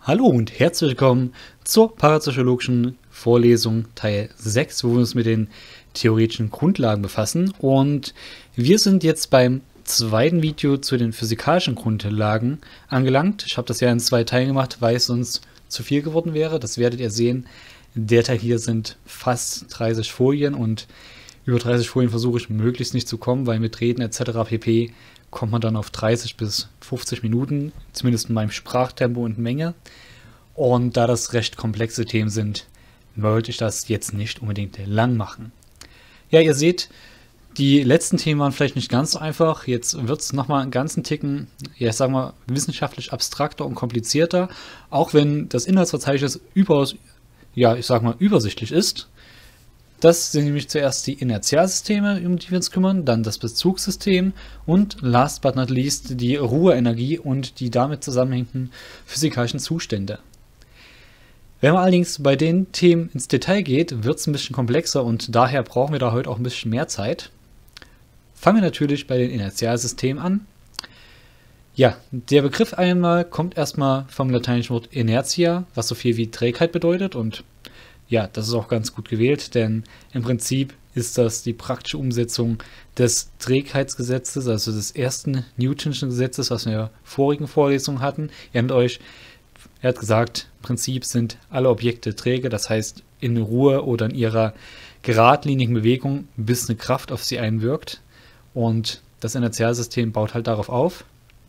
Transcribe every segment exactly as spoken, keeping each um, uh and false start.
Hallo und herzlich willkommen zur parapsychologischen Vorlesung Teil sechs, wo wir uns mit den theoretischen Grundlagen befassen. Und wir sind jetzt beim zweiten Video zu den physikalischen Grundlagen angelangt. Ich habe das ja in zwei Teilen gemacht, weil es sonst zu viel geworden wäre. Das werdet ihr sehen. Der Teil hier sind fast dreißig Folien und über dreißig Folien versuche ich möglichst nicht zu kommen, weil mit Reden et cetera pp. Kommt man dann auf dreißig bis fünfzig Minuten, zumindest in meinem Sprachtempo und Menge. Und da das recht komplexe Themen sind, wollte ich das jetzt nicht unbedingt lang machen. Ja, ihr seht, die letzten Themen waren vielleicht nicht ganz so einfach. Jetzt wird es nochmal einen ganzen Ticken, ja, ich sag mal, wissenschaftlich abstrakter und komplizierter. Auch wenn das Inhaltsverzeichnis überaus, ja, ich sag mal, übersichtlich ist. Das sind nämlich zuerst die Inertialsysteme, um die wir uns kümmern, dann das Bezugssystem und last but not least die Ruheenergie und die damit zusammenhängenden physikalischen Zustände. Wenn man allerdings bei den Themen ins Detail geht, wird es ein bisschen komplexer und daher brauchen wir da heute auch ein bisschen mehr Zeit. Fangen wir natürlich bei den Inertialsystemen an. Ja, der Begriff einmal kommt erstmal vom lateinischen Wort Inertia, was so viel wie Trägheit bedeutet, und ja, das ist auch ganz gut gewählt, denn im Prinzip ist das die praktische Umsetzung des Trägheitsgesetzes, also des ersten Newtonschen Gesetzes, was wir in der vorigen Vorlesung hatten. Ihr erinnert euch, er hat gesagt, im Prinzip sind alle Objekte träge, das heißt in Ruhe oder in ihrer geradlinigen Bewegung, bis eine Kraft auf sie einwirkt. Und das Inertialsystem baut halt darauf auf.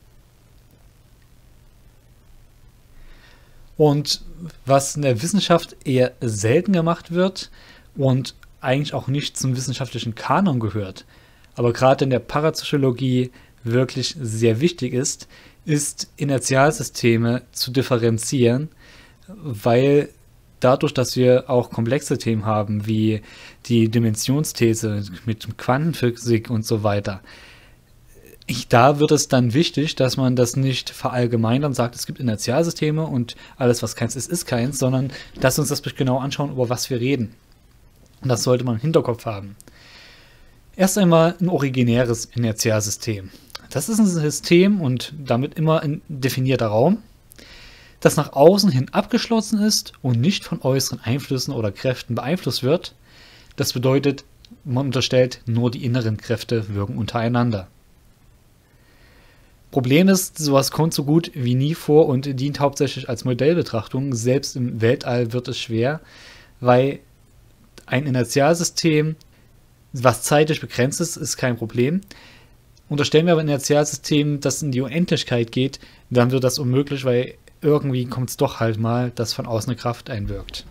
Und was in der Wissenschaft eher selten gemacht wird und eigentlich auch nicht zum wissenschaftlichen Kanon gehört, aber gerade in der Parapsychologie wirklich sehr wichtig ist, ist Inertialsysteme zu differenzieren, weil dadurch, dass wir auch komplexe Themen haben, wie die Dimensionsthese mit Quantenphysik und so weiter, Ich, da wird es dann wichtig, dass man das nicht verallgemeinert und sagt, es gibt Inertialsysteme und alles, was keins ist, ist keins, sondern dass wir uns das genau anschauen, über was wir reden. Und das sollte man im Hinterkopf haben. Erst einmal ein originäres Inertialsystem. Das ist ein System und damit immer ein definierter Raum, das nach außen hin abgeschlossen ist und nicht von äußeren Einflüssen oder Kräften beeinflusst wird. Das bedeutet, man unterstellt, nur die inneren Kräfte wirken untereinander. Problem ist, sowas kommt so gut wie nie vor und dient hauptsächlich als Modellbetrachtung. Selbst im Weltall wird es schwer, weil ein Inertialsystem, was zeitlich begrenzt ist, ist kein Problem. Unterstellen wir aber ein Inertialsystem, das in die Unendlichkeit geht, dann wird das unmöglich, weil irgendwie kommt es doch halt mal, dass von außen eine Kraft einwirkt.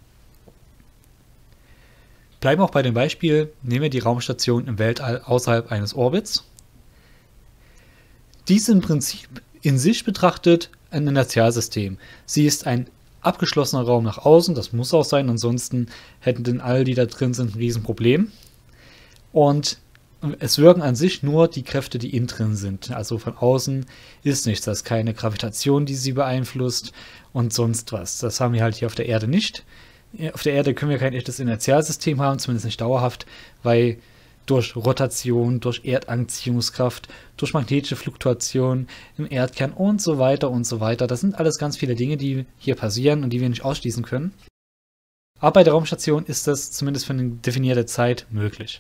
Bleiben wir auch bei dem Beispiel, nehmen wir die Raumstation im Weltall außerhalb eines Orbits. Dies ist im Prinzip in sich betrachtet ein Inertialsystem. Sie ist ein abgeschlossener Raum nach außen, das muss auch sein, ansonsten hätten denn all die da drin sind ein Riesenproblem. Und es wirken an sich nur die Kräfte, die innen drin sind. Also von außen ist nichts, das ist keine Gravitation, die sie beeinflusst und sonst was. Das haben wir halt hier auf der Erde nicht. Auf der Erde können wir kein echtes Inertialsystem haben, zumindest nicht dauerhaft, weil durch Rotation, durch Erdanziehungskraft, durch magnetische Fluktuation im Erdkern und so weiter und so weiter. Das sind alles ganz viele Dinge, die hier passieren und die wir nicht ausschließen können. Aber bei der Raumstation ist das zumindest für eine definierte Zeit möglich.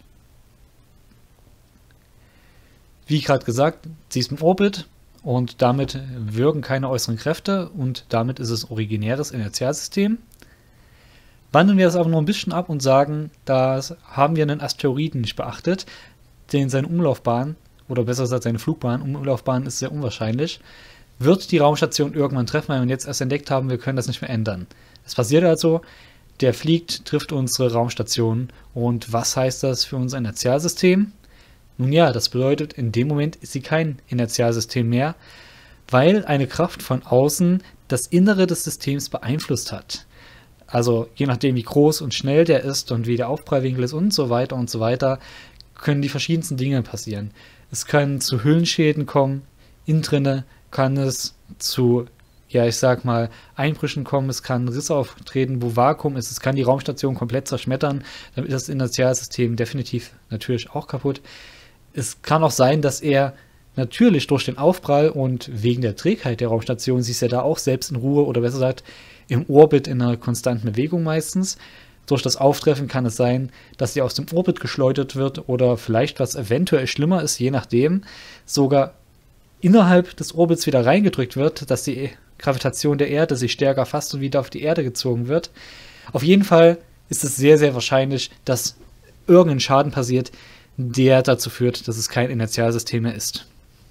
Wie gerade gesagt, sie ist im Orbit und damit wirken keine äußeren Kräfte und damit ist es originäres Inertialsystem. Wandeln wir das aber noch ein bisschen ab und sagen, da haben wir einen Asteroiden nicht beachtet, den seine Umlaufbahn, oder besser gesagt seine Flugbahn, Umlaufbahn ist sehr unwahrscheinlich, wird die Raumstation irgendwann treffen, weil wir jetzt erst entdeckt haben, wir können das nicht mehr ändern. Es passiert also, der fliegt, trifft unsere Raumstation und was heißt das für unser Inertialsystem? Nun ja, das bedeutet, in dem Moment ist sie kein Inertialsystem mehr, weil eine Kraft von außen das Innere des Systems beeinflusst hat. Also je nachdem, wie groß und schnell der ist und wie der Aufprallwinkel ist und so weiter und so weiter, können die verschiedensten Dinge passieren. Es können zu Hüllenschäden kommen, innen drinne kann es zu, ja ich sag mal, Einbrüchen kommen, es kann Risse auftreten, wo Vakuum ist, es kann die Raumstation komplett zerschmettern, dann ist das Inertialsystem definitiv natürlich auch kaputt. Es kann auch sein, dass er natürlich durch den Aufprall und wegen der Trägheit der Raumstation, sie ist ja da auch selbst in Ruhe oder besser gesagt im Orbit in einer konstanten Bewegung meistens. Durch das Auftreffen kann es sein, dass sie aus dem Orbit geschleudert wird oder vielleicht, was eventuell schlimmer ist, je nachdem, sogar innerhalb des Orbits wieder reingedrückt wird, dass die Gravitation der Erde sich stärker fasst und wieder auf die Erde gezogen wird. Auf jeden Fall ist es sehr, sehr wahrscheinlich, dass irgendein Schaden passiert, der dazu führt, dass es kein Inertialsystem mehr ist.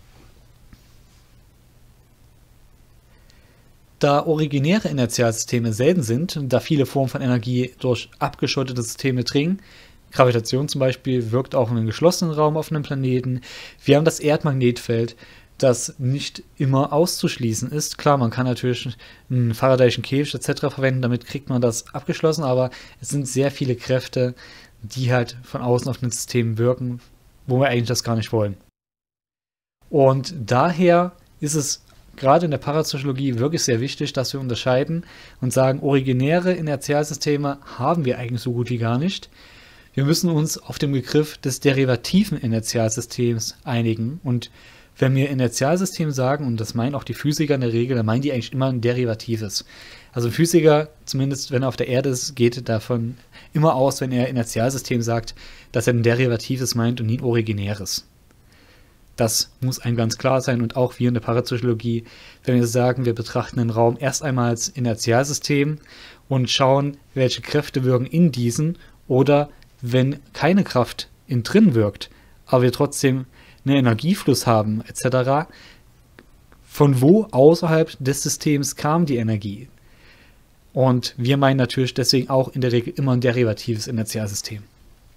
Da originäre Inertialsysteme selten sind, da viele Formen von Energie durch abgeschottete Systeme dringen, Gravitation zum Beispiel wirkt auch in einem geschlossenen Raum auf einem Planeten, wir haben das Erdmagnetfeld, das nicht immer auszuschließen ist. Klar, man kann natürlich einen Faradayschen Käfig et cetera verwenden, damit kriegt man das abgeschlossen, aber es sind sehr viele Kräfte, die halt von außen auf ein System wirken, wo wir eigentlich das gar nicht wollen. Und daher ist es gerade in der Parapsychologie wirklich sehr wichtig, dass wir unterscheiden und sagen, originäre Inertialsysteme haben wir eigentlich so gut wie gar nicht. Wir müssen uns auf den Begriff des derivativen Inertialsystems einigen. Und wenn wir Inertialsystem sagen, und das meinen auch die Physiker in der Regel, dann meinen die eigentlich immer ein derivatives. Also ein Physiker, zumindest wenn er auf der Erde ist, geht davon immer aus, wenn er Inertialsystem sagt, dass er ein derivatives meint und nie ein originäres. Das muss einem ganz klar sein und auch wir in der Parapsychologie, wenn wir sagen, wir betrachten den Raum erst einmal als Inertialsystem und schauen, welche Kräfte wirken in diesen oder wenn keine Kraft in drin wirkt, aber wir trotzdem einen Energiefluss haben et cetera, von wo außerhalb des Systems kam die Energie? Und wir meinen natürlich deswegen auch in der Regel immer ein derivatives Inertialsystem.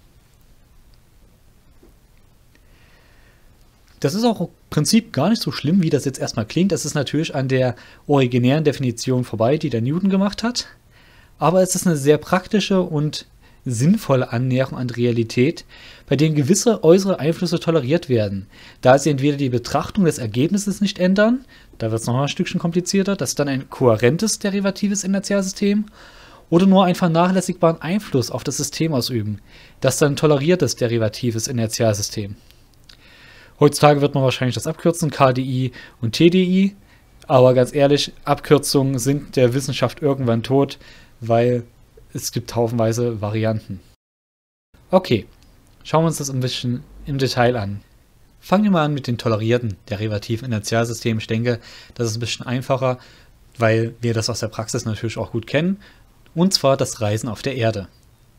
Das ist auch im Prinzip gar nicht so schlimm, wie das jetzt erstmal klingt. Es ist natürlich an der originären Definition vorbei, die der Newton gemacht hat. Aber es ist eine sehr praktische und sinnvolle Annäherung an die Realität, bei denen gewisse äußere Einflüsse toleriert werden, da sie entweder die Betrachtung des Ergebnisses nicht ändern, da wird es noch ein Stückchen komplizierter, das ist dann ein kohärentes derivatives Inertialsystem, oder nur einen vernachlässigbaren Einfluss auf das System ausüben, das ist dann ein toleriertes derivatives Inertialsystem. Heutzutage wird man wahrscheinlich das abkürzen, K D I und T D I, aber ganz ehrlich, Abkürzungen sind der Wissenschaft irgendwann tot, weil es gibt haufenweise Varianten. Okay, schauen wir uns das ein bisschen im Detail an. Fangen wir mal an mit den tolerierten derivativen Inertialsystemen. Ich denke, das ist ein bisschen einfacher, weil wir das aus der Praxis natürlich auch gut kennen, und zwar das Reisen auf der Erde.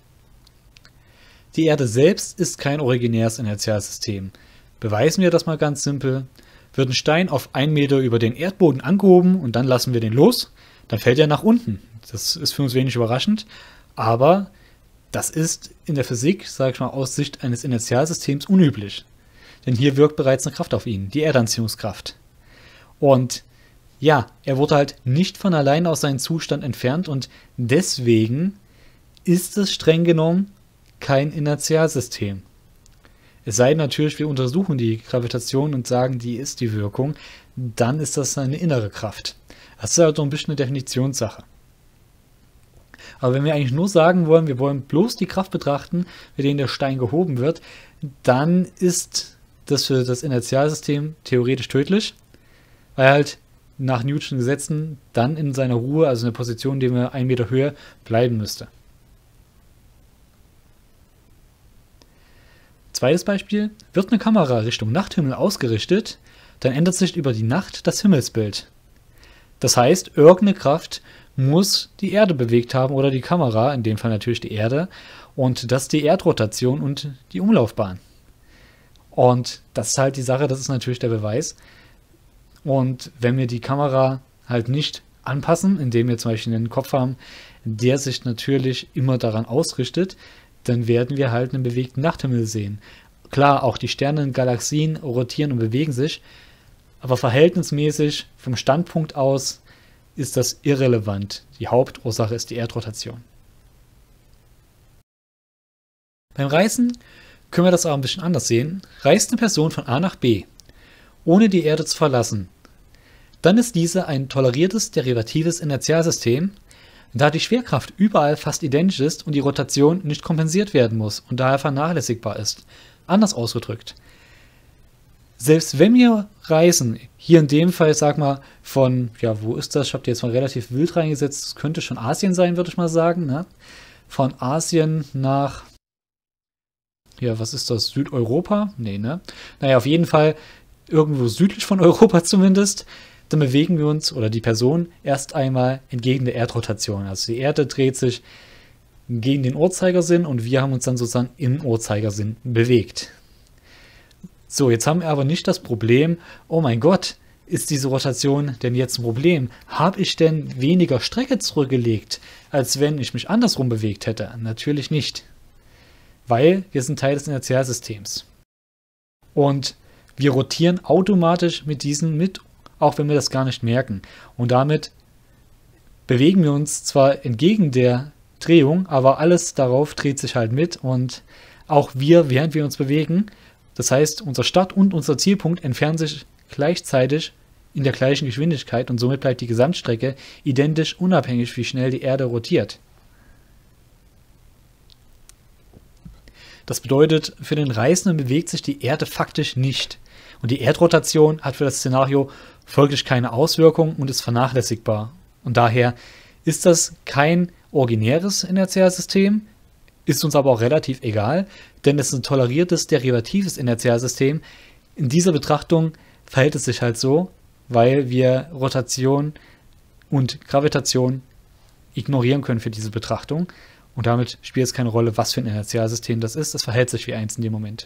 Die Erde selbst ist kein originäres Inertialsystem. Beweisen wir das mal ganz simpel. Wird ein Stein auf einen Meter über den Erdboden angehoben und dann lassen wir den los, dann fällt er nach unten. Das ist für uns wenig überraschend, aber das ist in der Physik, sage ich mal, aus Sicht eines Inertialsystems unüblich. Denn hier wirkt bereits eine Kraft auf ihn, die Erdanziehungskraft. Und ja, er wurde halt nicht von allein aus seinem Zustand entfernt und deswegen ist es streng genommen kein Inertialsystem. Es sei denn natürlich, wir untersuchen die Gravitation und sagen, die ist die Wirkung, dann ist das eine innere Kraft. Das ist halt so ein bisschen eine Definitionssache. Aber wenn wir eigentlich nur sagen wollen, wir wollen bloß die Kraft betrachten, mit der der Stein gehoben wird, dann ist das für das Inertialsystem theoretisch tödlich, weil er halt nach Newtonschen Gesetzen dann in seiner Ruhe, also in der Position, in der wir einen Meter Höhe bleiben müsste. Zweites Beispiel, wird eine Kamera Richtung Nachthimmel ausgerichtet, dann ändert sich über die Nacht das Himmelsbild. Das heißt, irgendeine Kraft muss die Erde bewegt haben oder die Kamera, in dem Fall natürlich die Erde, und das ist die Erdrotation und die Umlaufbahn. Und das ist halt die Sache, das ist natürlich der Beweis. Und wenn wir die Kamera halt nicht anpassen, indem wir zum Beispiel einen Kopf haben, der sich natürlich immer daran ausrichtet, dann werden wir halt einen bewegten Nachthimmel sehen. Klar, auch die Sterne in Galaxien rotieren und bewegen sich, aber verhältnismäßig vom Standpunkt aus ist das irrelevant. Die Hauptursache ist die Erdrotation. Beim Reisen können wir das auch ein bisschen anders sehen. Reist eine Person von A nach B, ohne die Erde zu verlassen, dann ist diese ein toleriertes derivatives Inertialsystem, da die Schwerkraft überall fast identisch ist und die Rotation nicht kompensiert werden muss und daher vernachlässigbar ist. Anders ausgedrückt, selbst wenn wir reisen, hier in dem Fall, sag mal, von, ja, wo ist das? Ich habe die jetzt mal relativ wild reingesetzt, das könnte schon Asien sein, würde ich mal sagen, ne? Von Asien nach, ja, was ist das? Südeuropa? Nee, ne? Naja, auf jeden Fall irgendwo südlich von Europa zumindest. Dann bewegen wir uns, oder die Person, erst einmal entgegen der Erdrotation. Also die Erde dreht sich gegen den Uhrzeigersinn und wir haben uns dann sozusagen im Uhrzeigersinn bewegt. So, jetzt haben wir aber nicht das Problem, oh mein Gott, ist diese Rotation denn jetzt ein Problem? Habe ich denn weniger Strecke zurückgelegt, als wenn ich mich andersrum bewegt hätte? Natürlich nicht, weil wir sind Teil des Inertialsystems. Und wir rotieren automatisch mit diesen mit, auch wenn wir das gar nicht merken. Und damit bewegen wir uns zwar entgegen der Drehung, aber alles darauf dreht sich halt mit und auch wir, während wir uns bewegen, das heißt, unser Start- und unser Zielpunkt entfernen sich gleichzeitig in der gleichen Geschwindigkeit und somit bleibt die Gesamtstrecke identisch, unabhängig wie schnell die Erde rotiert. Das bedeutet, für den Reisenden bewegt sich die Erde faktisch nicht. Und die Erdrotation hat für das Szenario folglich keine Auswirkung und ist vernachlässigbar. Und daher ist das kein originäres Inertialsystem, ist uns aber auch relativ egal, denn es ist ein toleriertes derivatives Inertialsystem. In dieser Betrachtung verhält es sich halt so, weil wir Rotation und Gravitation ignorieren können für diese Betrachtung. Und damit spielt es keine Rolle, was für ein Inertialsystem das ist. Es verhält sich wie eins in dem Moment.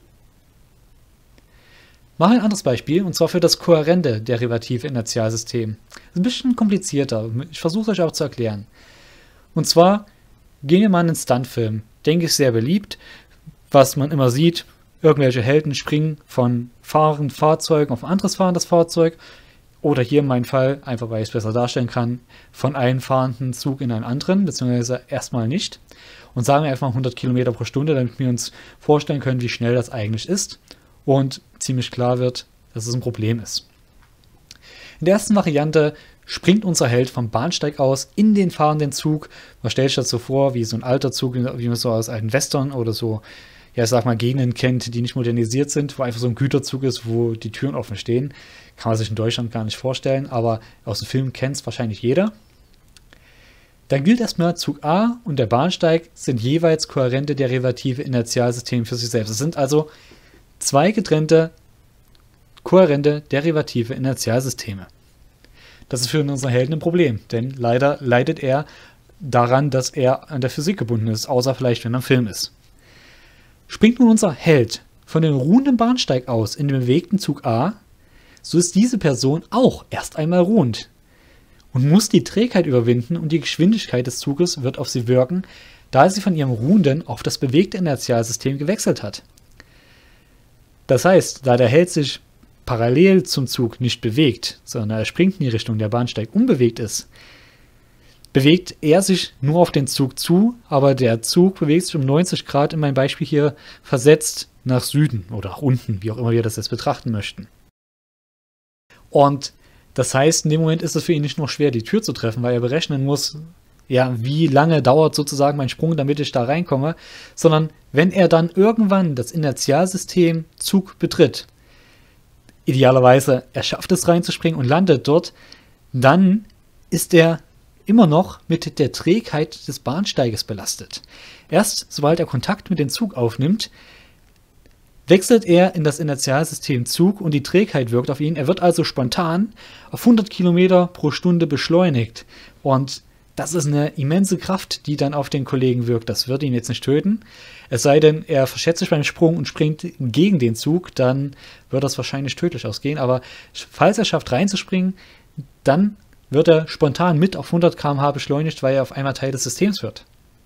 Machen wir ein anderes Beispiel, und zwar für das kohärente derivative Inertialsystem. Das ist ein bisschen komplizierter. Ich versuche es euch auch zu erklären. Und zwar gehen wir mal in einen Stuntfilm. Denke ich, sehr beliebt. Was man immer sieht, irgendwelche Helden springen von fahrenden Fahrzeugen auf ein anderes fahrendes Fahrzeug. Oder hier in meinem Fall, einfach weil ich es besser darstellen kann, von einem fahrenden Zug in einen anderen, beziehungsweise erstmal nicht. Und sagen wir einfach hundert Kilometer pro Stunde, damit wir uns vorstellen können, wie schnell das eigentlich ist. Und ziemlich klar wird, dass es ein Problem ist. In der ersten Variante springt unser Held vom Bahnsteig aus in den fahrenden Zug. Man stellt sich das so vor, wie so ein alter Zug, wie man so aus alten Western oder so, ja, ich sag mal, Gegenden kennt, die nicht modernisiert sind, wo einfach so ein Güterzug ist, wo die Türen offen stehen. Kann man sich in Deutschland gar nicht vorstellen, aber aus dem Film kennt es wahrscheinlich jeder. Dann gilt erstmal, Zug A und der Bahnsteig sind jeweils kohärente derivative Inertialsysteme für sich selbst. Es sind also zwei getrennte, kohärente derivative Inertialsysteme. Das ist für unseren Helden ein Problem, denn leider leidet er daran, dass er an der Physik gebunden ist, außer vielleicht, wenn er im Film ist. Springt nun unser Held von dem ruhenden Bahnsteig aus in den bewegten Zug A, so ist diese Person auch erst einmal ruhend und muss die Trägheit überwinden und die Geschwindigkeit des Zuges wird auf sie wirken, da sie von ihrem ruhenden auf das bewegte Inertialsystem gewechselt hat. Das heißt, da der Held sich parallel zum Zug nicht bewegt, sondern er springt in die Richtung, der Bahnsteig unbewegt ist, bewegt er sich nur auf den Zug zu, aber der Zug bewegt sich um neunzig Grad, in meinem Beispiel hier versetzt, nach Süden oder nach unten, wie auch immer wir das jetzt betrachten möchten. Und das heißt, in dem Moment ist es für ihn nicht nur schwer, die Tür zu treffen, weil er berechnen muss, ja, wie lange dauert sozusagen mein Sprung, damit ich da reinkomme, sondern wenn er dann irgendwann das Inertialsystem Zug betritt, idealerweise er schafft es reinzuspringen und landet dort, dann ist er immer noch mit der Trägheit des Bahnsteiges belastet. Erst sobald er Kontakt mit dem Zug aufnimmt, wechselt er in das Inertialsystem Zug und die Trägheit wirkt auf ihn. Er wird also spontan auf hundert Kilometer pro Stunde beschleunigt. Und das ist eine immense Kraft, die dann auf den Kollegen wirkt. Das wird ihn jetzt nicht töten. Es sei denn, er verschätzt sich beim Sprung und springt gegen den Zug, dann wird das wahrscheinlich tödlich ausgehen. Aber falls er schafft reinzuspringen, dann wird er spontan mit auf hundert Kilometer pro Stunde beschleunigt, weil er auf einmal Teil des Systems wird.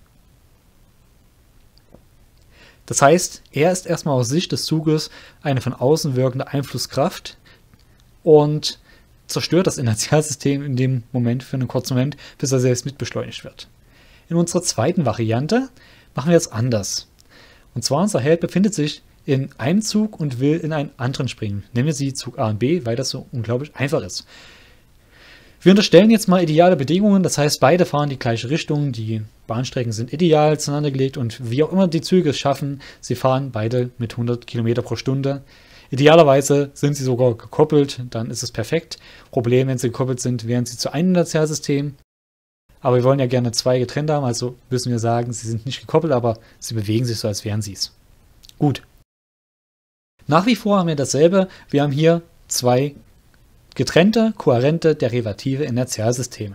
Das heißt, er ist erstmal aus Sicht des Zuges eine von außen wirkende Einflusskraft und zerstört das Inertialsystem in dem Moment für einen kurzen Moment, bis er selbst mitbeschleunigt wird. In unserer zweiten Variante machen wir es anders. Und zwar, unser Held befindet sich in einem Zug und will in einen anderen springen. Nehmen wir sie Zug A und B, weil das so unglaublich einfach ist. Wir unterstellen jetzt mal ideale Bedingungen, das heißt, beide fahren die gleiche Richtung, die Bahnstrecken sind ideal zueinander gelegt und wie auch immer die Züge es schaffen, sie fahren beide mit hundert Kilometer pro Stunde Idealerweise sind sie sogar gekoppelt, dann ist es perfekt. Problem, wenn sie gekoppelt sind, wären sie zu einem Inertialsystem. Aber wir wollen ja gerne zwei getrennt haben, also müssen wir sagen, sie sind nicht gekoppelt, aber sie bewegen sich so, als wären sie es. Gut. Nach wie vor haben wir dasselbe. Wir haben hier zwei getrennte, kohärente, derivative Inertialsysteme.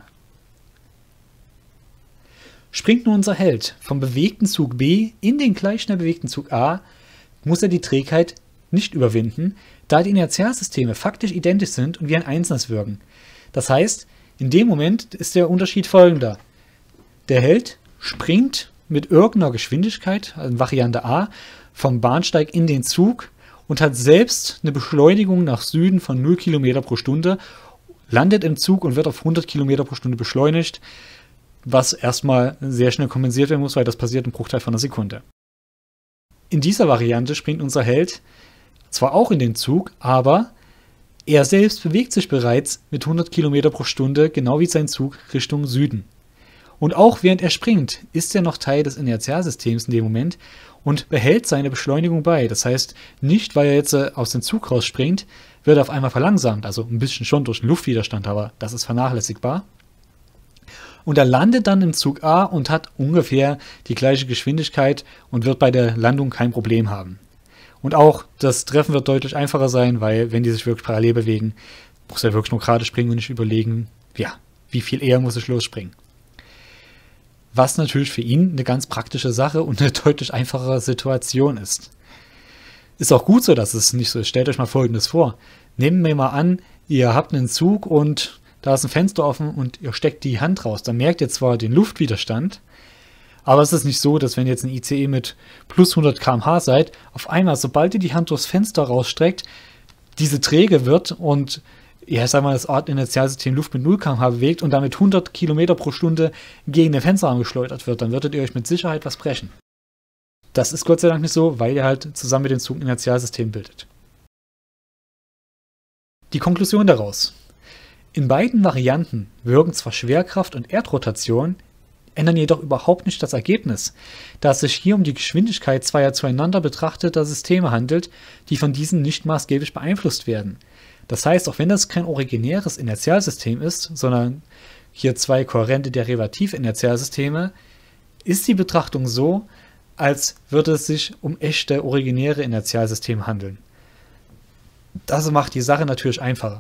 Springt nun unser Held vom bewegten Zug B in den gleich schnell bewegten Zug A, muss er die Trägheit nicht überwinden, da die Inertialsysteme faktisch identisch sind und wie ein Einzelnes wirken. Das heißt, in dem Moment ist der Unterschied folgender. Der Held springt mit irgendeiner Geschwindigkeit, also Variante A, vom Bahnsteig in den Zug und hat selbst eine Beschleunigung nach Süden von null Kilometer pro Stunde, landet im Zug und wird auf hundert Kilometer pro Stunde beschleunigt, was erstmal sehr schnell kompensiert werden muss, weil das passiert im Bruchteil von einer Sekunde. In dieser Variante springt unser Held zwar auch in den Zug, aber er selbst bewegt sich bereits mit hundert Kilometer pro Stunde, genau wie sein Zug, Richtung Süden. Und auch während er springt, ist er noch Teil des Inertialsystems in dem Moment und behält seine Beschleunigung bei. Das heißt, nicht weil er jetzt aus dem Zug rausspringt, wird er auf einmal verlangsamt, also ein bisschen schon durch den Luftwiderstand, aber das ist vernachlässigbar. Und er landet dann im Zug A und hat ungefähr die gleiche Geschwindigkeit und wird bei der Landung kein Problem haben. Und auch das Treffen wird deutlich einfacher sein, weil wenn die sich wirklich parallel bewegen, muss er wirklich nur gerade springen und nicht überlegen, ja, wie viel eher muss ich losspringen. Was natürlich für ihn eine ganz praktische Sache und eine deutlich einfachere Situation ist. Ist auch gut so, dass es nicht so ist. Stellt euch mal Folgendes vor. Nehmen wir mal an, ihr habt einen Zug und da ist ein Fenster offen und ihr steckt die Hand raus. Dann merkt ihr zwar den Luftwiderstand, aber es ist nicht so, dass wenn ihr jetzt ein I C E mit plus hundert Kilometer pro Stunde seid, auf einmal, sobald ihr die Hand durchs Fenster rausstreckt, diese träge wird und ja, ich sag mal, das Inertialsystem Luft mit null Kilometer pro Stunde bewegt und damit hundert Kilometer pro Stunde gegen den Fensterrahmen geschleudert wird, dann würdet ihr euch mit Sicherheit was brechen. Das ist Gott sei Dank nicht so, weil ihr halt zusammen mit dem Zug ein Inertialsystem bildet. Die Konklusion daraus. In beiden Varianten wirken zwar Schwerkraft und Erdrotation, ändern jedoch überhaupt nicht das Ergebnis, da es sich hier um die Geschwindigkeit zweier zueinander betrachteter Systeme handelt, die von diesen nicht maßgeblich beeinflusst werden. Das heißt, auch wenn das kein originäres Inertialsystem ist, sondern hier zwei kohärente Derivativ-Inertialsysteme, ist die Betrachtung so, als würde es sich um echte originäre Inertialsysteme handeln. Das macht die Sache natürlich einfacher.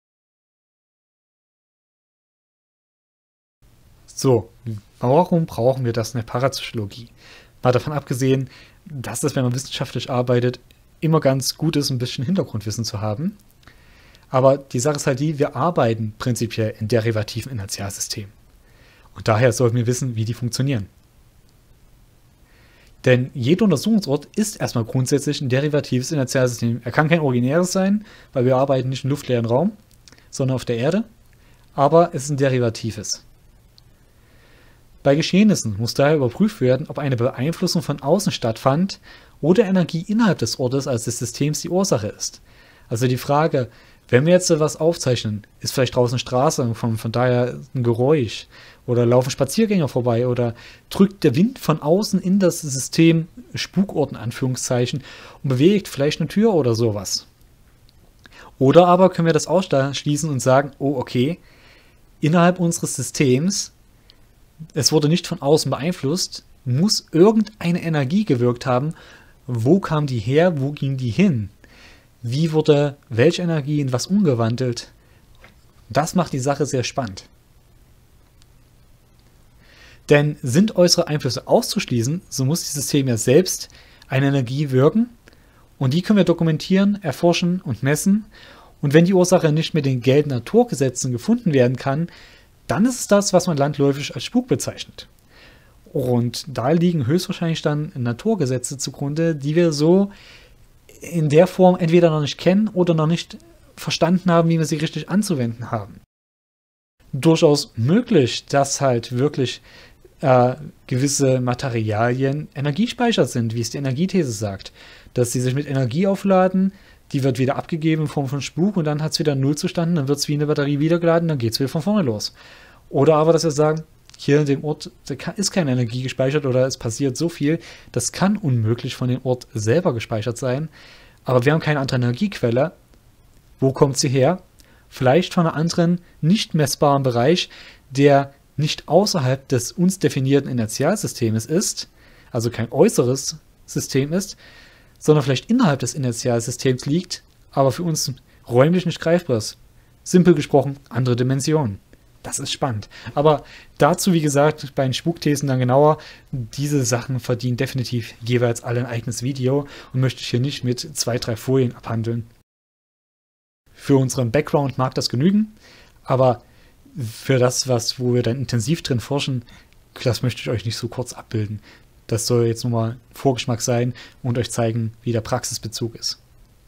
So, warum brauchen wir das in der Parapsychologie? Mal davon abgesehen, dass es, wenn man wissenschaftlich arbeitet, immer ganz gut ist, ein bisschen Hintergrundwissen zu haben. Aber die Sache ist halt die, wir arbeiten prinzipiell in derivativen Inertialsystemen. Und daher sollten wir wissen, wie die funktionieren. Denn jeder Untersuchungsort ist erstmal grundsätzlich ein derivatives Inertialsystem. Er kann kein originäres sein, weil wir arbeiten nicht im luftleeren Raum, sondern auf der Erde. Aber es ist ein derivatives. Bei Geschehnissen muss daher überprüft werden, ob eine Beeinflussung von außen stattfand oder Energie innerhalb des Ortes als des Systems die Ursache ist. Also die Frage, wenn wir jetzt was aufzeichnen, ist vielleicht draußen eine Straße, von, von daher ein Geräusch oder laufen Spaziergänger vorbei oder drückt der Wind von außen in das System Spukort in Anführungszeichen und bewegt vielleicht eine Tür oder sowas. Oder aber können wir das ausschließen und sagen, oh okay, innerhalb unseres Systems, es wurde nicht von außen beeinflusst, muss irgendeine Energie gewirkt haben. Wo kam die her? Wo ging die hin? Wie wurde welche Energie in was umgewandelt? Das macht die Sache sehr spannend. Denn sind äußere Einflüsse auszuschließen, so muss das System ja selbst eine Energie wirken und die können wir dokumentieren, erforschen und messen. Und wenn die Ursache nicht mit den geltenden Naturgesetzen gefunden werden kann, dann ist es das, was man landläufig als Spuk bezeichnet. Und da liegen höchstwahrscheinlich dann Naturgesetze zugrunde, die wir so in der Form entweder noch nicht kennen oder noch nicht verstanden haben, wie wir sie richtig anzuwenden haben. Durchaus möglich, dass halt wirklich äh, gewisse Materialien Energiespeicher sind, wie es die Energiethese sagt. Dass sie sich mit Energie aufladen, die wird wieder abgegeben in Form von Spuk und dann hat es wieder Null zustande, dann wird es wie eine Batterie wieder geladen, dann geht es wieder von vorne los. Oder aber, dass wir sagen, hier in dem Ort da ist keine Energie gespeichert oder es passiert so viel, das kann unmöglich von dem Ort selber gespeichert sein, aber wir haben keine andere Energiequelle. Wo kommt sie her? Vielleicht von einem anderen, nicht messbaren Bereich, der nicht außerhalb des uns definierten Inertialsystems ist, also kein äußeres System ist, sondern vielleicht innerhalb des Inertialsystems liegt, aber für uns räumlich nicht greifbar ist. Simpel gesprochen, andere Dimensionen. Das ist spannend. Aber dazu, wie gesagt, bei den Spukthesen dann genauer. Diese Sachen verdienen definitiv jeweils alle ein eigenes Video und möchte ich hier nicht mit zwei, drei Folien abhandeln. Für unseren Background mag das genügen, aber für das, was, wo wir dann intensiv drin forschen, das möchte ich euch nicht so kurz abbilden. Das soll jetzt nur mal Vorgeschmack sein und euch zeigen, wie der Praxisbezug ist.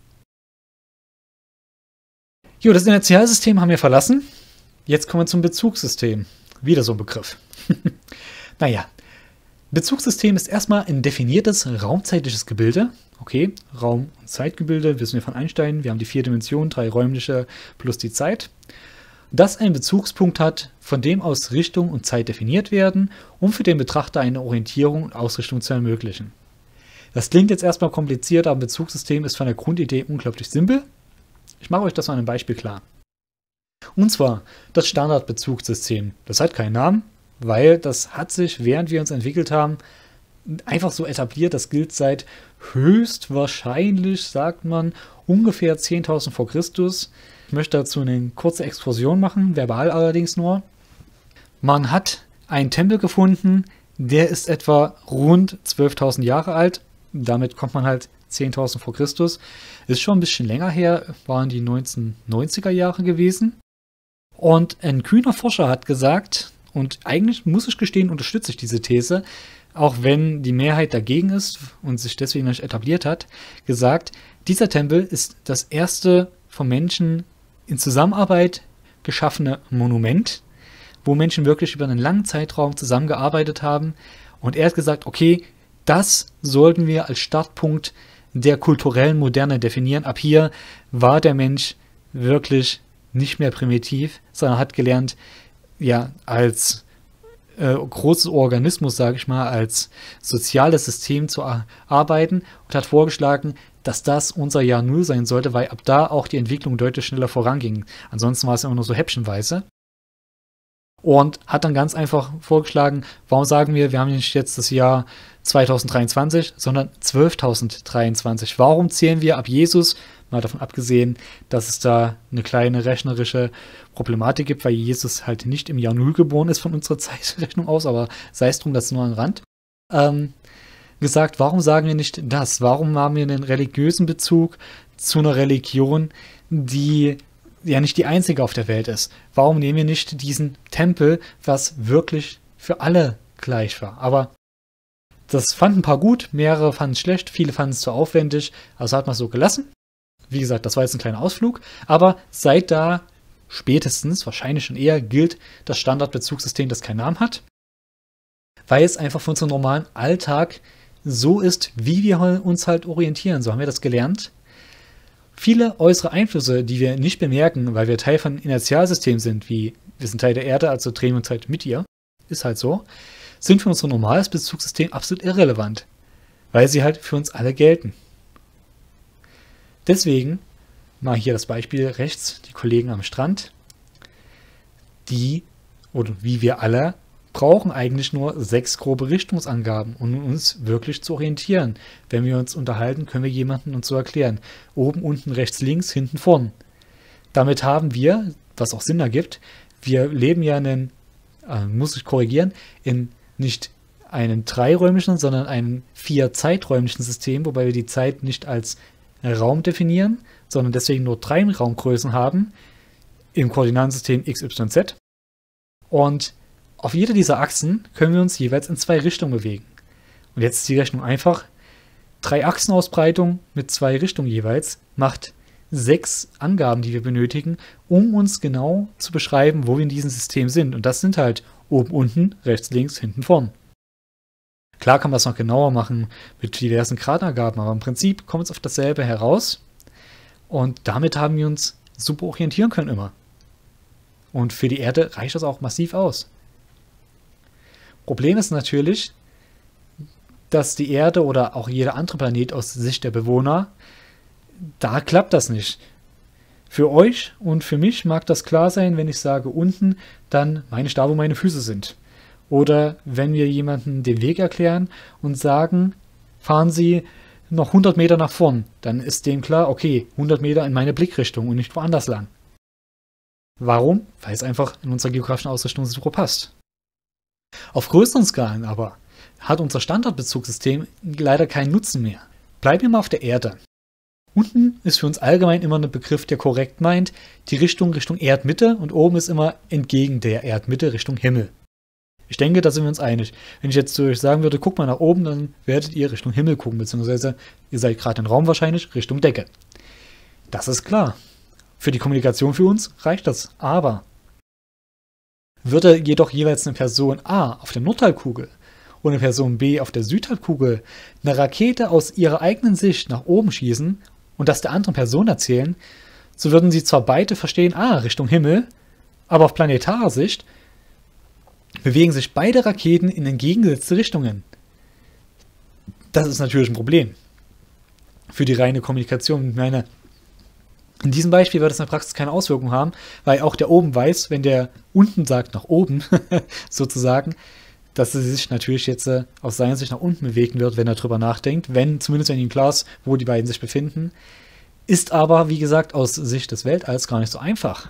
Jo, das Inertialsystem haben wir verlassen. Jetzt kommen wir zum Bezugssystem. Wieder so ein Begriff. Naja, Bezugssystem ist erstmal ein definiertes raumzeitliches Gebilde. Okay, Raum- und Zeitgebilde, wissen wir von Einstein. Wir haben die vier Dimensionen, drei räumliche plus die Zeit. Das einen Bezugspunkt hat, von dem aus Richtung und Zeit definiert werden, um für den Betrachter eine Orientierung und Ausrichtung zu ermöglichen. Das klingt jetzt erstmal kompliziert, aber ein Bezugssystem ist von der Grundidee unglaublich simpel. Ich mache euch das mal an einem Beispiel klar. Und zwar das Standardbezugssystem. Das hat keinen Namen, weil das hat sich, während wir uns entwickelt haben, einfach so etabliert. Das gilt seit höchstwahrscheinlich, sagt man, ungefähr zehntausend vor Christus. Ich möchte dazu eine kurze Exkursion machen, verbal allerdings nur. Man hat einen Tempel gefunden, der ist etwa rund zwölftausend Jahre alt. Damit kommt man halt zehntausend vor Christus. Ist schon ein bisschen länger her, waren die neunzehnhundertneunziger Jahre gewesen. Und ein kühner Forscher hat gesagt, und eigentlich muss ich gestehen, unterstütze ich diese These, auch wenn die Mehrheit dagegen ist und sich deswegen nicht etabliert hat, gesagt, dieser Tempel ist das erste vom Menschen in Zusammenarbeit geschaffene Monument, wo Menschen wirklich über einen langen Zeitraum zusammengearbeitet haben. Und er hat gesagt, okay, das sollten wir als Startpunkt der kulturellen Moderne definieren. Ab hier war der Mensch wirklich nicht mehr primitiv, sondern hat gelernt, ja, als äh, großes Organismus, sage ich mal, als soziales System zu arbeiten und hat vorgeschlagen, dass das unser Jahr Null sein sollte, weil ab da auch die Entwicklung deutlich schneller voranging. Ansonsten war es immer nur so häppchenweise. Und hat dann ganz einfach vorgeschlagen, warum sagen wir, wir haben nicht jetzt das Jahr zweitausenddreiundzwanzig, sondern zwölftausenddreiundzwanzig. Warum zählen wir ab Jesus, mal davon abgesehen, dass es da eine kleine rechnerische Problematik gibt, weil Jesus halt nicht im Jahr Null geboren ist von unserer Zeitrechnung aus, aber sei es drum, das ist nur ein Rand. Ähm, gesagt, warum sagen wir nicht das? Warum haben wir einen religiösen Bezug zu einer Religion, die ja nicht die einzige auf der Welt ist? Warum nehmen wir nicht diesen Tempel, was wirklich für alle gleich war? Aber das fanden ein paar gut, mehrere fanden es schlecht, viele fanden es zu aufwendig, also hat man es so gelassen. Wie gesagt, das war jetzt ein kleiner Ausflug, aber seit da spätestens, wahrscheinlich schon eher, gilt das Standardbezugssystem, das keinen Namen hat, weil es einfach für unseren normalen Alltag so ist, wie wir uns halt orientieren. So haben wir das gelernt. Viele äußere Einflüsse, die wir nicht bemerken, weil wir Teil von Inertialsystemen sind, wie wir sind Teil der Erde, also drehen wir uns halt mit ihr, ist halt so, sind für unser normales Bezugssystem absolut irrelevant, weil sie halt für uns alle gelten. Deswegen mal hier das Beispiel rechts, die Kollegen am Strand, die, oder wie wir alle, brauchen eigentlich nur sechs grobe Richtungsangaben, um uns wirklich zu orientieren. Wenn wir uns unterhalten, können wir jemanden uns so erklären. Oben, unten, rechts, links, hinten, vorn. Damit haben wir, was auch Sinn ergibt, wir leben ja in einem, äh, muss ich korrigieren, in nicht einem dreiräumlichen, sondern einem vier zeiträumlichen System, wobei wir die Zeit nicht als Raum definieren, sondern deswegen nur drei Raumgrößen haben im Koordinatensystem x, y, z. Und auf jede dieser Achsen können wir uns jeweils in zwei Richtungen bewegen. Und jetzt ist die Rechnung einfach. Drei Achsenausbreitung mit zwei Richtungen jeweils macht sechs Angaben, die wir benötigen, um uns genau zu beschreiben, wo wir in diesem System sind. Und das sind halt oben, unten, rechts, links, hinten, vorn. Klar kann man es noch genauer machen mit diversen Gradangaben, aber im Prinzip kommt es auf dasselbe heraus. Und damit haben wir uns super orientieren können immer. Und für die Erde reicht das auch massiv aus. Problem ist natürlich, dass die Erde oder auch jeder andere Planet aus Sicht der Bewohner da klappt das nicht. Für euch und für mich mag das klar sein, wenn ich sage unten, dann meine ich da, wo meine Füße sind. Oder wenn wir jemandem den Weg erklären und sagen, fahren Sie noch hundert Meter nach vorn, dann ist dem klar, okay, hundert Meter in meine Blickrichtung und nicht woanders lang. Warum? Weil es einfach in unserer geografischen Ausrichtung super passt. Auf größeren Skalen aber hat unser Standardbezugssystem leider keinen Nutzen mehr. Bleiben wir mal auf der Erde. Unten ist für uns allgemein immer ein Begriff, der korrekt meint, die Richtung Richtung Erdmitte, und oben ist immer entgegen der Erdmitte Richtung Himmel. Ich denke, da sind wir uns einig. Wenn ich jetzt zu euch sagen würde, guck mal nach oben, dann werdet ihr Richtung Himmel gucken, beziehungsweise ihr seid gerade im Raum wahrscheinlich Richtung Decke. Das ist klar. Für die Kommunikation für uns reicht das. Aber würde jedoch jeweils eine Person A auf der Nordhalbkugel und eine Person B auf der Südhalbkugel eine Rakete aus ihrer eigenen Sicht nach oben schießen und das der anderen Person erzählen, so würden sie zwar beide verstehen, ah, Richtung Himmel, aber auf planetarer Sicht bewegen sich beide Raketen in entgegengesetzte Richtungen. Das ist natürlich ein Problem für die reine Kommunikation. Ich meine, in diesem Beispiel wird es in der Praxis keine Auswirkung haben, weil auch der oben weiß, wenn der unten sagt nach oben, sozusagen, dass er sich natürlich jetzt äh, aus seiner Sicht nach unten bewegen wird, wenn er drüber nachdenkt, wenn, zumindest wenn ihm klar ist, wo die beiden sich befinden. Ist aber, wie gesagt, aus Sicht des Weltalls gar nicht so einfach.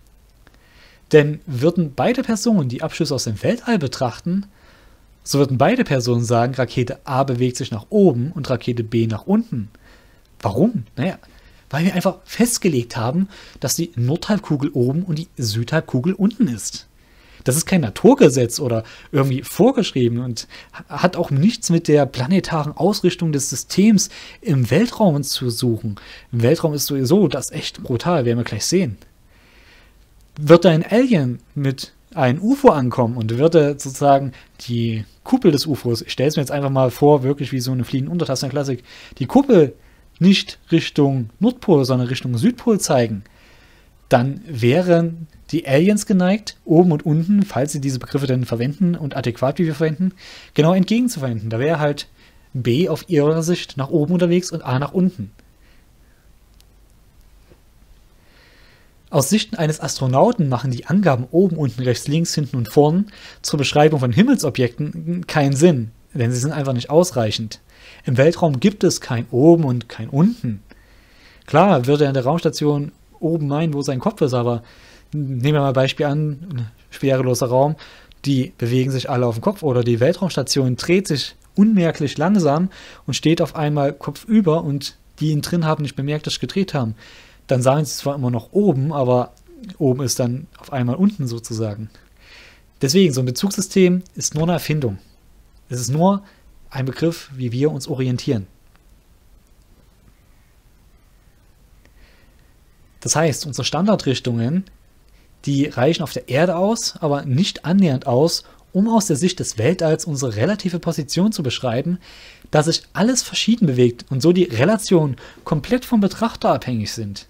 Denn würden beide Personen die Abschüsse aus dem Weltall betrachten, so würden beide Personen sagen, Rakete A bewegt sich nach oben und Rakete B nach unten. Warum? Naja, weil wir einfach festgelegt haben, dass die Nordhalbkugel oben und die Südhalbkugel unten ist. Das ist kein Naturgesetz oder irgendwie vorgeschrieben und hat auch nichts mit der planetaren Ausrichtung des Systems im Weltraum zu suchen. Im Weltraum ist sowieso das echt brutal, werden wir gleich sehen. Wird da ein Alien mit einem U F O ankommen und würde sozusagen die Kuppel des U F Os, ich stelle es mir jetzt einfach mal vor, wirklich wie so eine fliegende Untertassenklassik, die Kuppel nicht Richtung Nordpol, sondern Richtung Südpol zeigen, dann wären die Aliens geneigt, oben und unten, falls sie diese Begriffe denn verwenden und adäquat, wie wir verwenden, genau entgegenzuverwenden. Da wäre halt B auf ihrer Sicht nach oben unterwegs und A nach unten. Aus Sicht eines Astronauten machen die Angaben oben, unten, rechts, links, hinten und vorn zur Beschreibung von Himmelsobjekten keinen Sinn, denn sie sind einfach nicht ausreichend. Im Weltraum gibt es kein oben und kein unten. Klar, würde er in der Raumstation oben meinen, wo sein Kopf ist, aber nehmen wir mal ein Beispiel an, schwereloser Raum, die bewegen sich alle auf dem Kopf oder die Weltraumstation dreht sich unmerklich langsam und steht auf einmal kopfüber und die ihn drin haben nicht bemerkt, dass sie gedreht haben. Dann sagen sie zwar immer noch oben, aber oben ist dann auf einmal unten sozusagen. Deswegen, so ein Bezugssystem ist nur eine Erfindung. Es ist nur ein Begriff, wie wir uns orientieren. Das heißt, unsere Standardrichtungen, die reichen auf der Erde aus, aber nicht annähernd aus, um aus der Sicht des Weltalls unsere relative Position zu beschreiben, da sich alles verschieden bewegt und so die Relationen komplett vom Betrachter abhängig sind.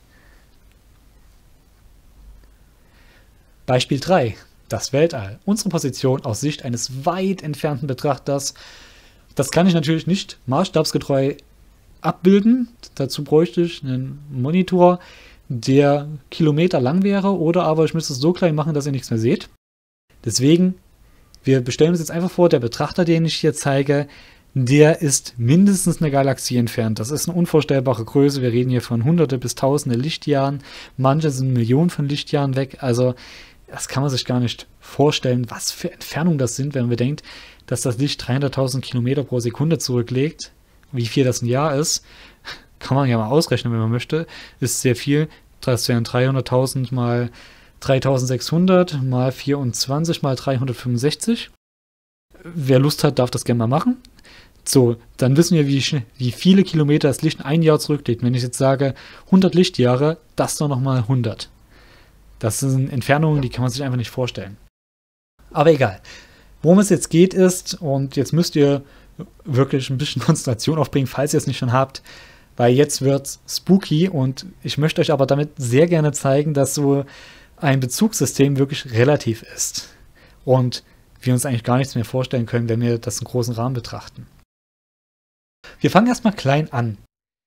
Beispiel drei. Das Weltall. Unsere Position aus Sicht eines weit entfernten Betrachters. Das kann ich natürlich nicht maßstabsgetreu abbilden. Dazu bräuchte ich einen Monitor, der Kilometer lang wäre, oder aber ich müsste es so klein machen, dass ihr nichts mehr seht. Deswegen, wir bestellen uns jetzt einfach vor, der Betrachter, den ich hier zeige, der ist mindestens eine Galaxie entfernt. Das ist eine unvorstellbare Größe. Wir reden hier von hunderte bis tausende Lichtjahren. Manche sind Millionen von Lichtjahren weg. Also das kann man sich gar nicht vorstellen, was für Entfernungen das sind, wenn man bedenkt, dass das Licht dreihunderttausend Kilometer pro Sekunde zurücklegt. Wie viel das ein Jahr ist, kann man ja mal ausrechnen, wenn man möchte. Ist sehr viel. Das wären dreihunderttausend mal dreitausendsechshundert mal vierundzwanzig mal dreihundertfünfundsechzig. Wer Lust hat, darf das gerne mal machen. So, dann wissen wir, wie, wie viele Kilometer das Licht ein Jahr zurücklegt. Wenn ich jetzt sage hundert Lichtjahre, das doch nochmal hundert. Das sind Entfernungen, die kann man sich einfach nicht vorstellen. Aber egal. Worum es jetzt geht ist, und jetzt müsst ihr wirklich ein bisschen Konzentration aufbringen, falls ihr es nicht schon habt, weil jetzt wird spooky und ich möchte euch aber damit sehr gerne zeigen, dass so ein Bezugssystem wirklich relativ ist und wir uns eigentlich gar nichts mehr vorstellen können, wenn wir das im großen Rahmen betrachten. Wir fangen erstmal klein an.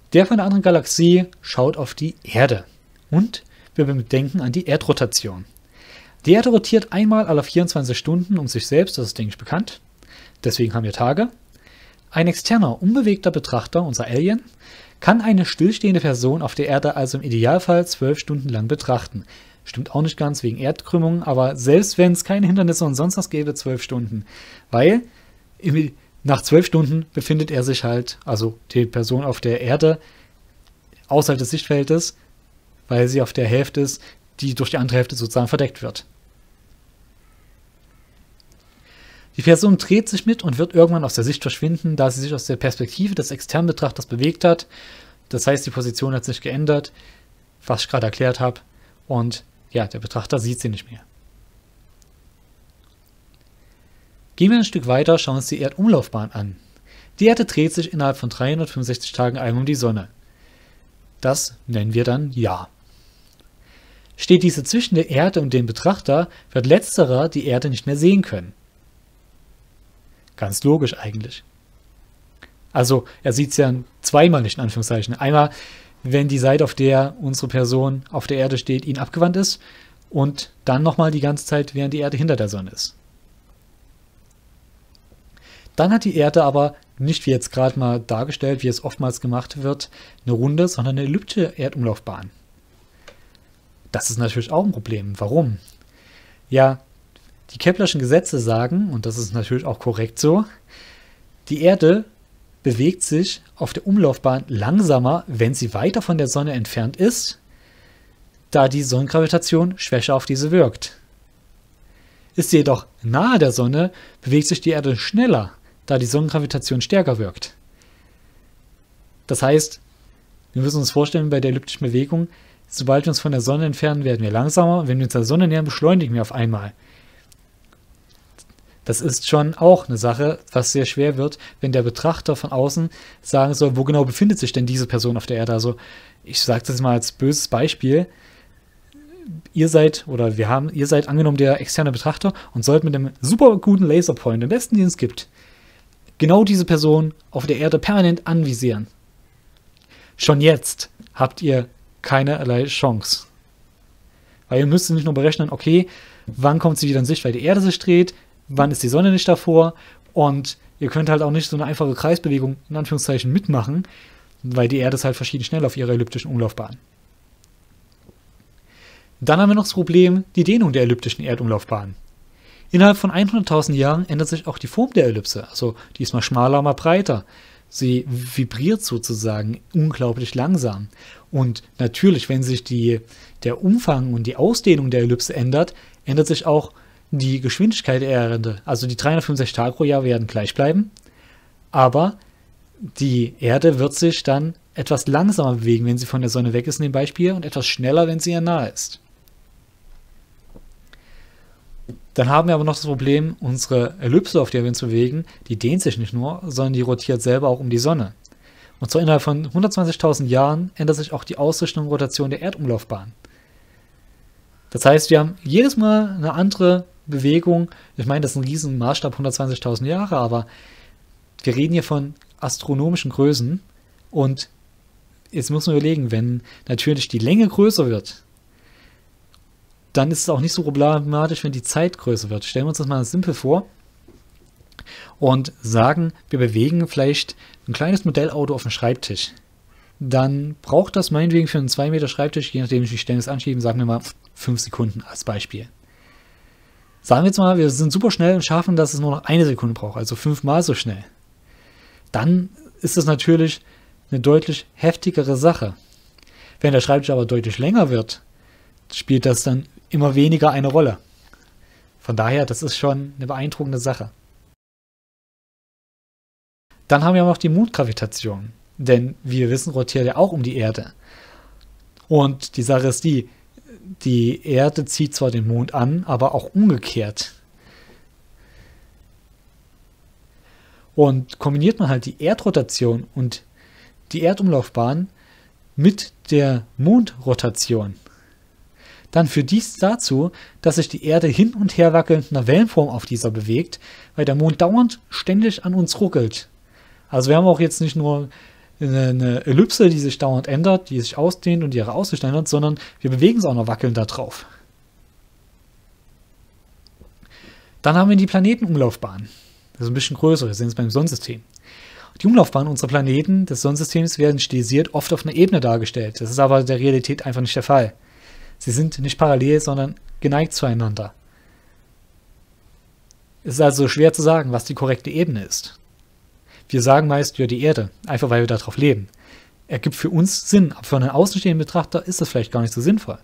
Der von der anderen Galaxie schaut auf die Erde und wir denken an die Erdrotation. Die Erde rotiert einmal alle vierundzwanzig Stunden um sich selbst, das ist, denke ich, bekannt. Deswegen haben wir Tage. Ein externer, unbewegter Betrachter, unser Alien, kann eine stillstehende Person auf der Erde also im Idealfall zwölf Stunden lang betrachten. Stimmt auch nicht ganz wegen Erdkrümmung, aber selbst wenn es keine Hindernisse und sonst was gäbe, zwölf Stunden. Weil nach zwölf Stunden befindet er sich halt, also die Person auf der Erde, außerhalb des Sichtfeldes, weil sie auf der Hälfte ist, die durch die andere Hälfte sozusagen verdeckt wird. Die Person dreht sich mit und wird irgendwann aus der Sicht verschwinden, da sie sich aus der Perspektive des externen Betrachters bewegt hat. Das heißt, die Position hat sich geändert, was ich gerade erklärt habe. Und ja, der Betrachter sieht sie nicht mehr. Gehen wir ein Stück weiter, schauen uns die Erdumlaufbahn an. Die Erde dreht sich innerhalb von dreihundertfünfundsechzig Tagen einmal um die Sonne. Das nennen wir dann Jahr. Steht diese zwischen der Erde und dem Betrachter, wird letzterer die Erde nicht mehr sehen können. Ganz logisch eigentlich. Also er sieht es ja zweimal nicht in Anführungszeichen. Einmal, wenn die Seite, auf der unsere Person auf der Erde steht, ihn abgewandt ist und dann nochmal die ganze Zeit, während die Erde hinter der Sonne ist. Dann hat die Erde aber nicht wie jetzt gerade mal dargestellt, wie es oftmals gemacht wird, eine runde, sondern eine elliptische Erdumlaufbahn. Das ist natürlich auch ein Problem. Warum? Ja, die Keplerschen Gesetze sagen, und das ist natürlich auch korrekt so, die Erde bewegt sich auf der Umlaufbahn langsamer, wenn sie weiter von der Sonne entfernt ist, da die Sonnengravitation schwächer auf diese wirkt. Ist sie jedoch nahe der Sonne, bewegt sich die Erde schneller, da die Sonnengravitation stärker wirkt. Das heißt, wir müssen uns vorstellen, bei der elliptischen Bewegung, sobald wir uns von der Sonne entfernen, werden wir langsamer. Wenn wir uns der Sonne nähern, beschleunigen wir auf einmal. Das ist schon auch eine Sache, was sehr schwer wird, wenn der Betrachter von außen sagen soll, wo genau befindet sich denn diese Person auf der Erde. Also ich sage das mal als böses Beispiel. Ihr seid, oder wir haben, ihr seid angenommen der externe Betrachter und sollt mit einem super guten Laserpoint, den besten, den es gibt, genau diese Person auf der Erde permanent anvisieren. Schon jetzt habt ihr keinerlei Chance. Weil ihr müsst nicht nur berechnen, okay, wann kommt sie wieder in Sicht, weil die Erde sich dreht, wann ist die Sonne nicht davor und ihr könnt halt auch nicht so eine einfache Kreisbewegung in Anführungszeichen mitmachen, weil die Erde ist halt verschieden schnell auf ihrer elliptischen Umlaufbahn. Dann haben wir noch das Problem, die Dehnung der elliptischen Erdumlaufbahn. Innerhalb von hunderttausend Jahren ändert sich auch die Form der Ellipse, also die ist mal schmaler, mal breiter. Sie vibriert sozusagen unglaublich langsam. Und natürlich, wenn sich die, der Umfang und die Ausdehnung der Ellipse ändert, ändert sich auch die Geschwindigkeit der Erde. Also die dreihundertfünfundsechzig Tage pro Jahr werden gleich bleiben, aber die Erde wird sich dann etwas langsamer bewegen, wenn sie von der Sonne weg ist in dem Beispiel, und etwas schneller, wenn sie ihr nahe ist. Dann haben wir aber noch das Problem, unsere Ellipse, auf der wir uns bewegen, die dehnt sich nicht nur, sondern die rotiert selber auch um die Sonne. Und zwar innerhalb von hundertzwanzigtausend Jahren ändert sich auch die Ausrichtung und Rotation der Erdumlaufbahn. Das heißt, wir haben jedes Mal eine andere Bewegung. Ich meine, das ist ein riesen Maßstab, hundertzwanzigtausend Jahre, aber wir reden hier von astronomischen Größen. Und jetzt muss man überlegen, wenn natürlich die Länge größer wird, dann ist es auch nicht so problematisch, wenn die Zeit größer wird. Stellen wir uns das mal simpel vor und sagen, wir bewegen vielleicht ein kleines Modellauto auf dem Schreibtisch. Dann braucht das meinetwegen für einen zwei Meter Schreibtisch, je nachdem, wie die Stellen es anschieben, sagen wir mal fünf Sekunden als Beispiel. Sagen wir jetzt mal, wir sind super schnell und schaffen, dass es nur noch eine Sekunde braucht, also fünfmal so schnell. Dann ist das natürlich eine deutlich heftigere Sache. Wenn der Schreibtisch aber deutlich länger wird, spielt das dann immer weniger eine Rolle. Von daher, das ist schon eine beeindruckende Sache. Dann haben wir noch die Mondgravitation. Denn, wie wir wissen, rotiert er auch um die Erde. Und die Sache ist die, die Erde zieht zwar den Mond an, aber auch umgekehrt. Und kombiniert man halt die Erdrotation und die Erdumlaufbahn mit der Mondrotation, dann führt dies dazu, dass sich die Erde hin und her wackelnd in einer Wellenform auf dieser bewegt, weil der Mond dauernd ständig an uns ruckelt. Also wir haben auch jetzt nicht nur eine, eine Ellipse, die sich dauernd ändert, die sich ausdehnt und ihre Aussicht ändert, sondern wir bewegen es auch noch wackelnd da drauf. Dann haben wir die Planetenumlaufbahn. Das ist ein bisschen größer, wir sehen es beim Sonnensystem. Die Umlaufbahn unserer Planeten des Sonnensystems werden stilisiert oft auf einer Ebene dargestellt. Das ist aber in der Realität einfach nicht der Fall. Sie sind nicht parallel, sondern geneigt zueinander. Es ist also schwer zu sagen, was die korrekte Ebene ist. Wir sagen meist, ja, die Erde, einfach weil wir darauf leben. Ergibt für uns Sinn, aber für einen außenstehenden Betrachter ist das vielleicht gar nicht so sinnvoll.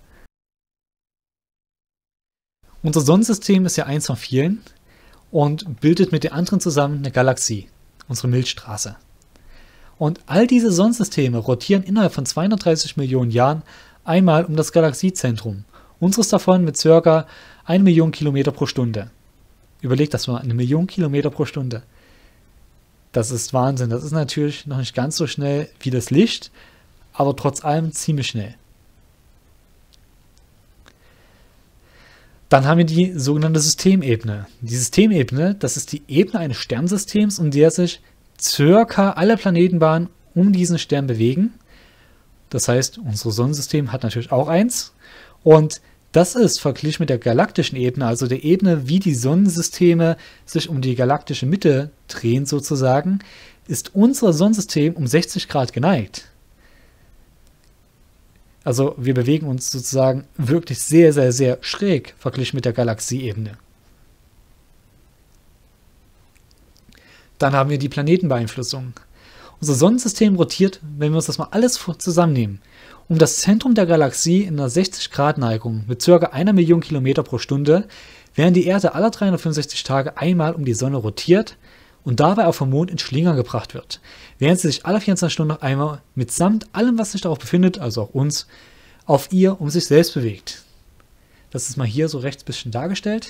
Unser Sonnensystem ist ja eins von vielen und bildet mit den anderen zusammen eine Galaxie, unsere Milchstraße. Und all diese Sonnensysteme rotieren innerhalb von zweihundertdreißig Millionen Jahren einmal um das Galaxiezentrum, unseres davon mit ca. eine Million Kilometer pro Stunde. Überlegt das mal, eine Million Kilometer pro Stunde. Das ist Wahnsinn. Das ist natürlich noch nicht ganz so schnell wie das Licht, aber trotz allem ziemlich schnell. Dann haben wir die sogenannte Systemebene. Die Systemebene, das ist die Ebene eines Sternsystems, um der sich circa alle Planetenbahnen um diesen Stern bewegen. Das heißt, unser Sonnensystem hat natürlich auch eins. Und das ist verglichen mit der galaktischen Ebene, also der Ebene, wie die Sonnensysteme sich um die galaktische Mitte drehen sozusagen, ist unser Sonnensystem um sechzig Grad geneigt. Also wir bewegen uns sozusagen wirklich sehr, sehr, sehr schräg verglichen mit der Galaxieebene. Dann haben wir die Planetenbeeinflussung. Unser Sonnensystem rotiert, wenn wir uns das mal alles zusammennehmen, um das Zentrum der Galaxie in einer sechzig Grad Neigung mit ca. einer Million Kilometer pro Stunde, während die Erde alle dreihundertfünfundsechzig Tage einmal um die Sonne rotiert und dabei auch vom Mond in Schlinger gebracht wird, während sie sich alle vierundzwanzig Stunden noch einmal mitsamt allem, was sich darauf befindet, also auch uns, auf ihr um sich selbst bewegt. Das ist mal hier so rechts ein bisschen dargestellt.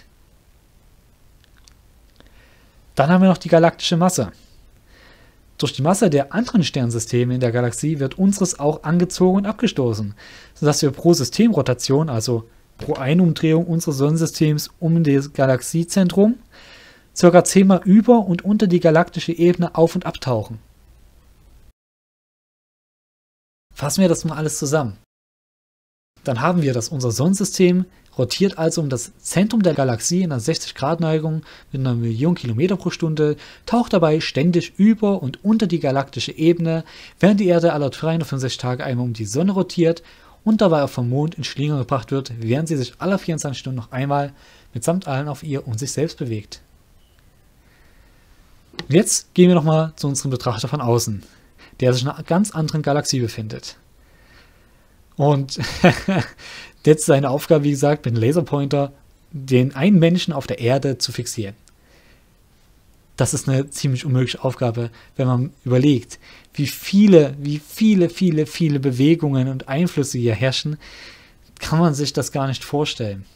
Dann haben wir noch die galaktische Masse. Durch die Masse der anderen Sternsysteme in der Galaxie wird unseres auch angezogen und abgestoßen, sodass wir pro Systemrotation, also pro Einumdrehung unseres Sonnensystems um das Galaxiezentrum, ca. zehnmal über und unter die galaktische Ebene auf- und abtauchen. Fassen wir das mal alles zusammen. Dann haben wir, dass unser Sonnensystem rotiert also um das Zentrum der Galaxie in einer sechzig Grad Neigung mit einer Million Kilometer pro Stunde, taucht dabei ständig über und unter die galaktische Ebene, während die Erde alle dreihundertfünfundsechzig Tage einmal um die Sonne rotiert und dabei auch vom Mond in Schlinge gebracht wird, während sie sich alle vierundzwanzig Stunden noch einmal mitsamt allen auf ihr und sich selbst bewegt. Und jetzt gehen wir nochmal zu unserem Betrachter von außen, der sich in einer ganz anderen Galaxie befindet. Und jetzt ist seine Aufgabe, wie gesagt, mit dem Laserpointer den einen Menschen auf der Erde zu fixieren. Das ist eine ziemlich unmögliche Aufgabe, wenn man überlegt, wie viele, wie viele, viele, viele Bewegungen und Einflüsse hier herrschen, kann man sich das gar nicht vorstellen.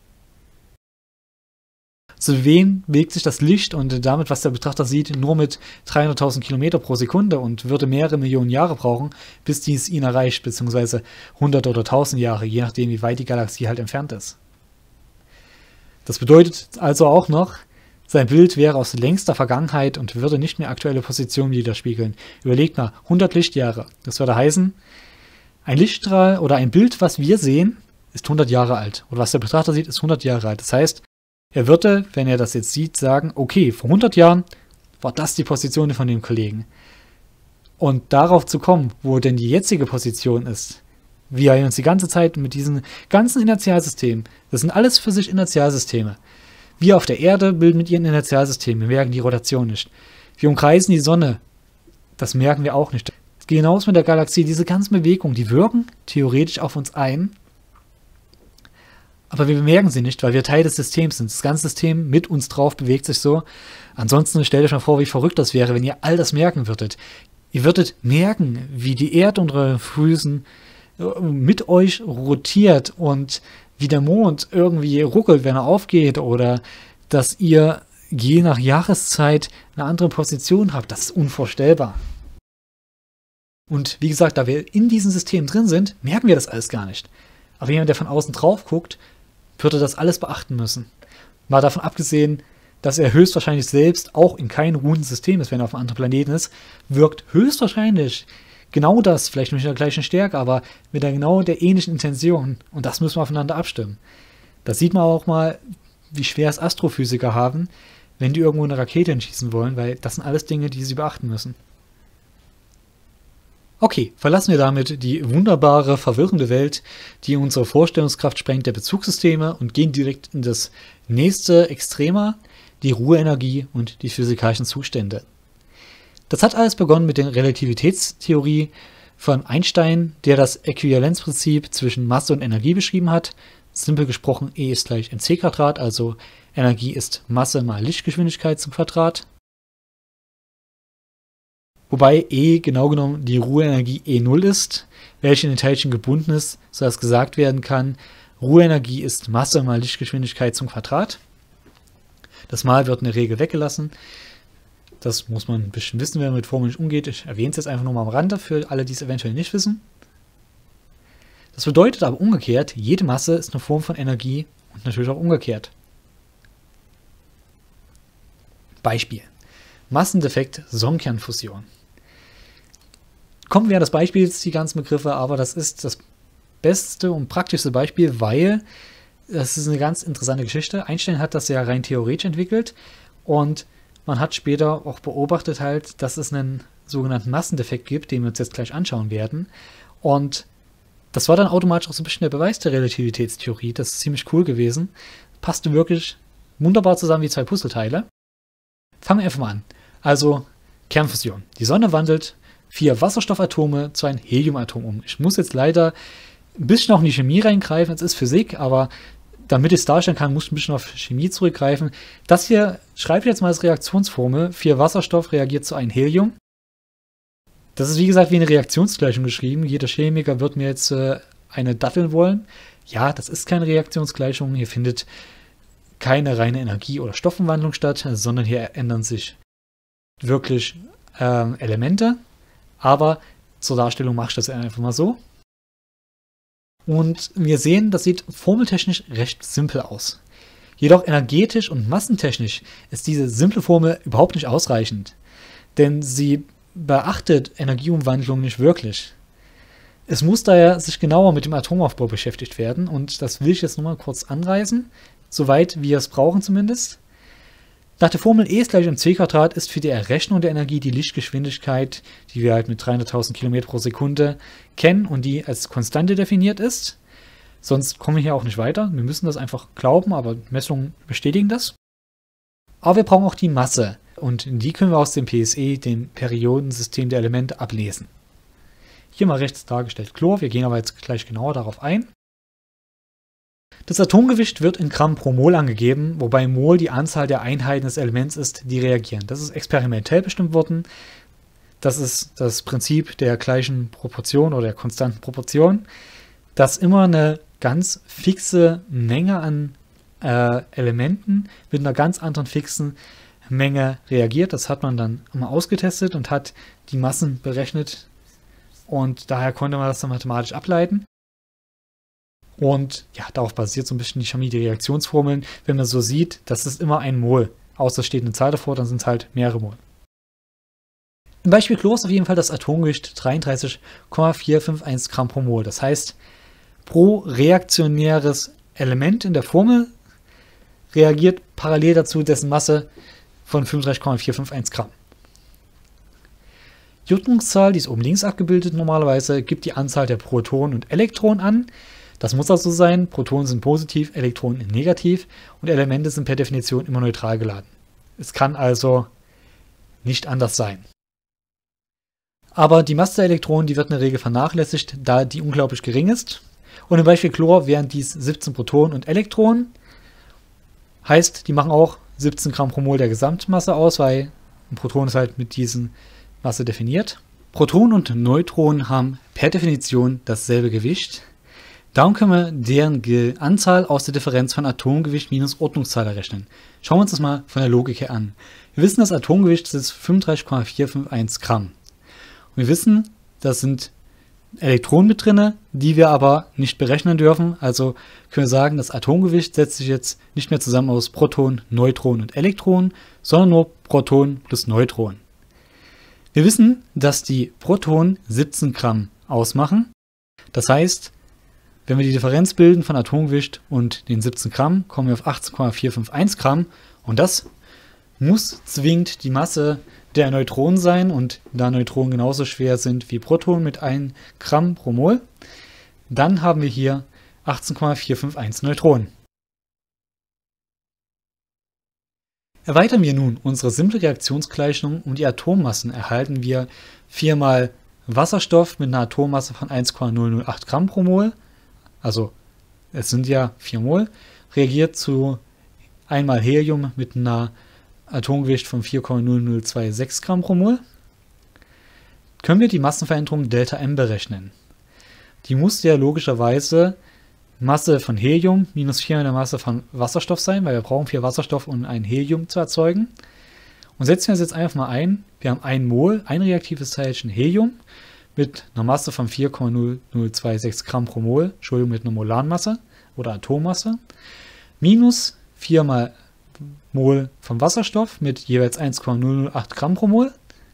Zu wem bewegt sich das Licht und damit, was der Betrachter sieht, nur mit dreihunderttausend Kilometer pro Sekunde und würde mehrere Millionen Jahre brauchen, bis dies ihn erreicht, beziehungsweise hundert oder tausend Jahre, je nachdem, wie weit die Galaxie halt entfernt ist. Das bedeutet also auch noch, sein Bild wäre aus längster Vergangenheit und würde nicht mehr aktuelle Positionen widerspiegeln. Überlegt mal, hundert Lichtjahre. Das würde heißen, ein Lichtstrahl oder ein Bild, was wir sehen, ist hundert Jahre alt. Oder was der Betrachter sieht, ist hundert Jahre alt. Das heißt, er würde, wenn er das jetzt sieht, sagen, okay, vor hundert Jahren war das die Position von dem Kollegen. Und darauf zu kommen, wo denn die jetzige Position ist, wie er uns die ganze Zeit mit diesen ganzen Inertialsystemen, das sind alles für sich Inertialsysteme. Wir auf der Erde bilden mit ihren Inertialsystemen, wir merken die Rotation nicht. Wir umkreisen die Sonne, das merken wir auch nicht. Genauso mit der Galaxie, diese ganzen Bewegungen, die wirken theoretisch auf uns ein, aber wir bemerken sie nicht, weil wir Teil des Systems sind. Das ganze System mit uns drauf bewegt sich so. Ansonsten stellt euch mal vor, wie verrückt das wäre, wenn ihr all das merken würdet. Ihr würdet merken, wie die Erde unter euren Füßen mit euch rotiert und wie der Mond irgendwie ruckelt, wenn er aufgeht, oder dass ihr je nach Jahreszeit eine andere Position habt. Das ist unvorstellbar. Und wie gesagt, da wir in diesem System drin sind, merken wir das alles gar nicht. Aber jemand, der von außen drauf guckt, würde das alles beachten müssen. Mal davon abgesehen, dass er höchstwahrscheinlich selbst auch in keinem ruhenden System ist, wenn er auf einem anderen Planeten ist, wirkt höchstwahrscheinlich genau das, vielleicht nicht mit der gleichen Stärke, aber mit der genau der ähnlichen Intention. Und das müssen wir aufeinander abstimmen. Da sieht man auch mal, wie schwer es Astrophysiker haben, wenn die irgendwo eine Rakete hinschießen wollen, weil das sind alles Dinge, die sie beachten müssen. Okay, verlassen wir damit die wunderbare, verwirrende Welt, die unsere Vorstellungskraft sprengt der Bezugssysteme und gehen direkt in das nächste Extrema, die Ruheenergie und die physikalischen Zustände. Das hat alles begonnen mit der Relativitätstheorie von Einstein, der das Äquivalenzprinzip zwischen Masse und Energie beschrieben hat. Simpel gesprochen, E ist gleich mc Quadrat, also Energie ist Masse mal Lichtgeschwindigkeit zum Quadrat. Wobei E genau genommen die Ruheenergie E null ist, welche in den Teilchen gebunden ist, sodass gesagt werden kann, Ruheenergie ist Masse mal Lichtgeschwindigkeit zum Quadrat. Das Mal wird in der Regel weggelassen. Das muss man ein bisschen wissen, wenn man mit Formeln nicht umgeht. Ich erwähne es jetzt einfach nur mal am Rande für alle, die es eventuell nicht wissen. Das bedeutet aber umgekehrt, jede Masse ist eine Form von Energie und natürlich auch umgekehrt. Beispiel. Massendefekt Sonnenkernfusion. Kommen wir an das Beispiel jetzt die ganzen Begriffe, aber das ist das beste und praktischste Beispiel, weil das ist eine ganz interessante Geschichte. Einstein hat das ja rein theoretisch entwickelt und man hat später auch beobachtet halt, dass es einen sogenannten Massendefekt gibt, den wir uns jetzt gleich anschauen werden. Und das war dann automatisch auch so ein bisschen der Beweis der Relativitätstheorie. Das ist ziemlich cool gewesen. Passte wirklich wunderbar zusammen wie zwei Puzzleteile. Fangen wir einfach mal an. Also Kernfusion. Die Sonne wandelt vier Wasserstoffatome zu einem Heliumatom um. Ich muss jetzt leider ein bisschen auch in die Chemie reingreifen. Es ist Physik, aber damit ich es darstellen kann, muss ich ein bisschen auf Chemie zurückgreifen. Das hier schreibe ich jetzt mal als Reaktionsformel. vier Wasserstoff reagiert zu einem Helium. Das ist wie gesagt wie eine Reaktionsgleichung geschrieben. Jeder Chemiker wird mir jetzt äh, eine datteln wollen. Ja, das ist keine Reaktionsgleichung. Hier findet keine reine Energie- oder Stoffumwandlung statt, sondern hier ändern sich wirklich äh, Elemente. Aber zur Darstellung mache ich das einfach mal so. Und wir sehen, das sieht formeltechnisch recht simpel aus. Jedoch energetisch und massentechnisch ist diese simple Formel überhaupt nicht ausreichend. Denn sie beachtet Energieumwandlung nicht wirklich. Es muss daher sich genauer mit dem Atomaufbau beschäftigt werden und das will ich jetzt nur mal kurz anreißen, soweit wir es brauchen zumindest. Nach der Formel E ist gleich mc Quadrat ist für die Errechnung der Energie die Lichtgeschwindigkeit, die wir halt mit dreihunderttausend Kilometer pro Sekunde kennen und die als Konstante definiert ist. Sonst kommen wir hier auch nicht weiter. Wir müssen das einfach glauben, aber Messungen bestätigen das. Aber wir brauchen auch die Masse und die können wir aus dem P S E, dem Periodensystem der Elemente, ablesen. Hier mal rechts dargestellt Chlor, wir gehen aber jetzt gleich genauer darauf ein. Das Atomgewicht wird in Gramm pro Mol angegeben, wobei Mol die Anzahl der Einheiten des Elements ist, die reagieren. Das ist experimentell bestimmt worden. Das ist das Prinzip der gleichen Proportion oder der konstanten Proportion, dass immer eine ganz fixe Menge an äh, Elementen mit einer ganz anderen fixen Menge reagiert. Das hat man dann immer ausgetestet und hat die Massen berechnet und daher konnte man das dann mathematisch ableiten. Und ja, darauf basiert so ein bisschen die Chemie, die Reaktionsformeln. Wenn man so sieht, das ist immer ein Mol. Außer steht eine Zahl davor, dann sind es halt mehrere Mol. Im Beispiel Chlor ist auf jeden Fall das Atomgewicht dreiunddreißig Komma vierhunderteinundfünfzig Gramm pro Mol. Das heißt, pro reaktionäres Element in der Formel reagiert parallel dazu dessen Masse von fünfunddreißig Komma vierhunderteinundfünfzig Gramm. Die Ordnungszahl, die ist oben links abgebildet normalerweise, gibt die Anzahl der Protonen und Elektronen an. Das muss also sein, Protonen sind positiv, Elektronen negativ und Elemente sind per Definition immer neutral geladen. Es kann also nicht anders sein. Aber die Masse der Elektronen, die wird in der Regel vernachlässigt, da die unglaublich gering ist. Und im Beispiel Chlor wären dies siebzehn Protonen und Elektronen. Heißt, die machen auch siebzehn Gramm pro Mol der Gesamtmasse aus, weil ein Proton ist halt mit diesen Masse definiert. Protonen und Neutronen haben per Definition dasselbe Gewicht. Darum können wir deren Ge- Anzahl aus der Differenz von Atomgewicht minus Ordnungszahl errechnen. Schauen wir uns das mal von der Logik her an. Wir wissen, das Atomgewicht ist fünfunddreißig Komma vierhunderteinundfünfzig Gramm. Und wir wissen, das sind Elektronen mit drin, die wir aber nicht berechnen dürfen. Also können wir sagen, das Atomgewicht setzt sich jetzt nicht mehr zusammen aus Protonen, Neutronen und Elektronen, sondern nur Protonen plus Neutronen. Wir wissen, dass die Protonen siebzehn Gramm ausmachen. Das heißt, wenn wir die Differenz bilden von Atomgewicht und den siebzehn Gramm, kommen wir auf achtzehn Komma vier fünf eins Gramm. Und das muss zwingend die Masse der Neutronen sein. Und da Neutronen genauso schwer sind wie Protonen mit einem Gramm pro Mol, dann haben wir hier achtzehn Komma vier fünf eins Neutronen. Erweitern wir nun unsere simple Reaktionsgleichung um die Atommassen, erhalten wir vier mal Wasserstoff mit einer Atommasse von eins Komma null null acht Gramm pro Mol, also es sind ja vier Mol, reagiert zu einmal Helium mit einer Atomgewicht von vier Komma null null zwei sechs Gramm pro Mol. Können wir die Massenveränderung Delta M berechnen. Die muss ja logischerweise Masse von Helium minus vier mal der Masse von Wasserstoff sein, weil wir brauchen vier Wasserstoff, um ein Helium zu erzeugen. Und setzen wir es jetzt einfach mal ein. Wir haben ein Mol, ein reaktives Teilchen Helium mit einer Masse von vier Komma null null zwei sechs Gramm pro Mol, Entschuldigung, mit einer Molarmasse oder Atommasse, minus vier mal Mol vom Wasserstoff mit jeweils eins Komma null null acht Gramm pro Mol.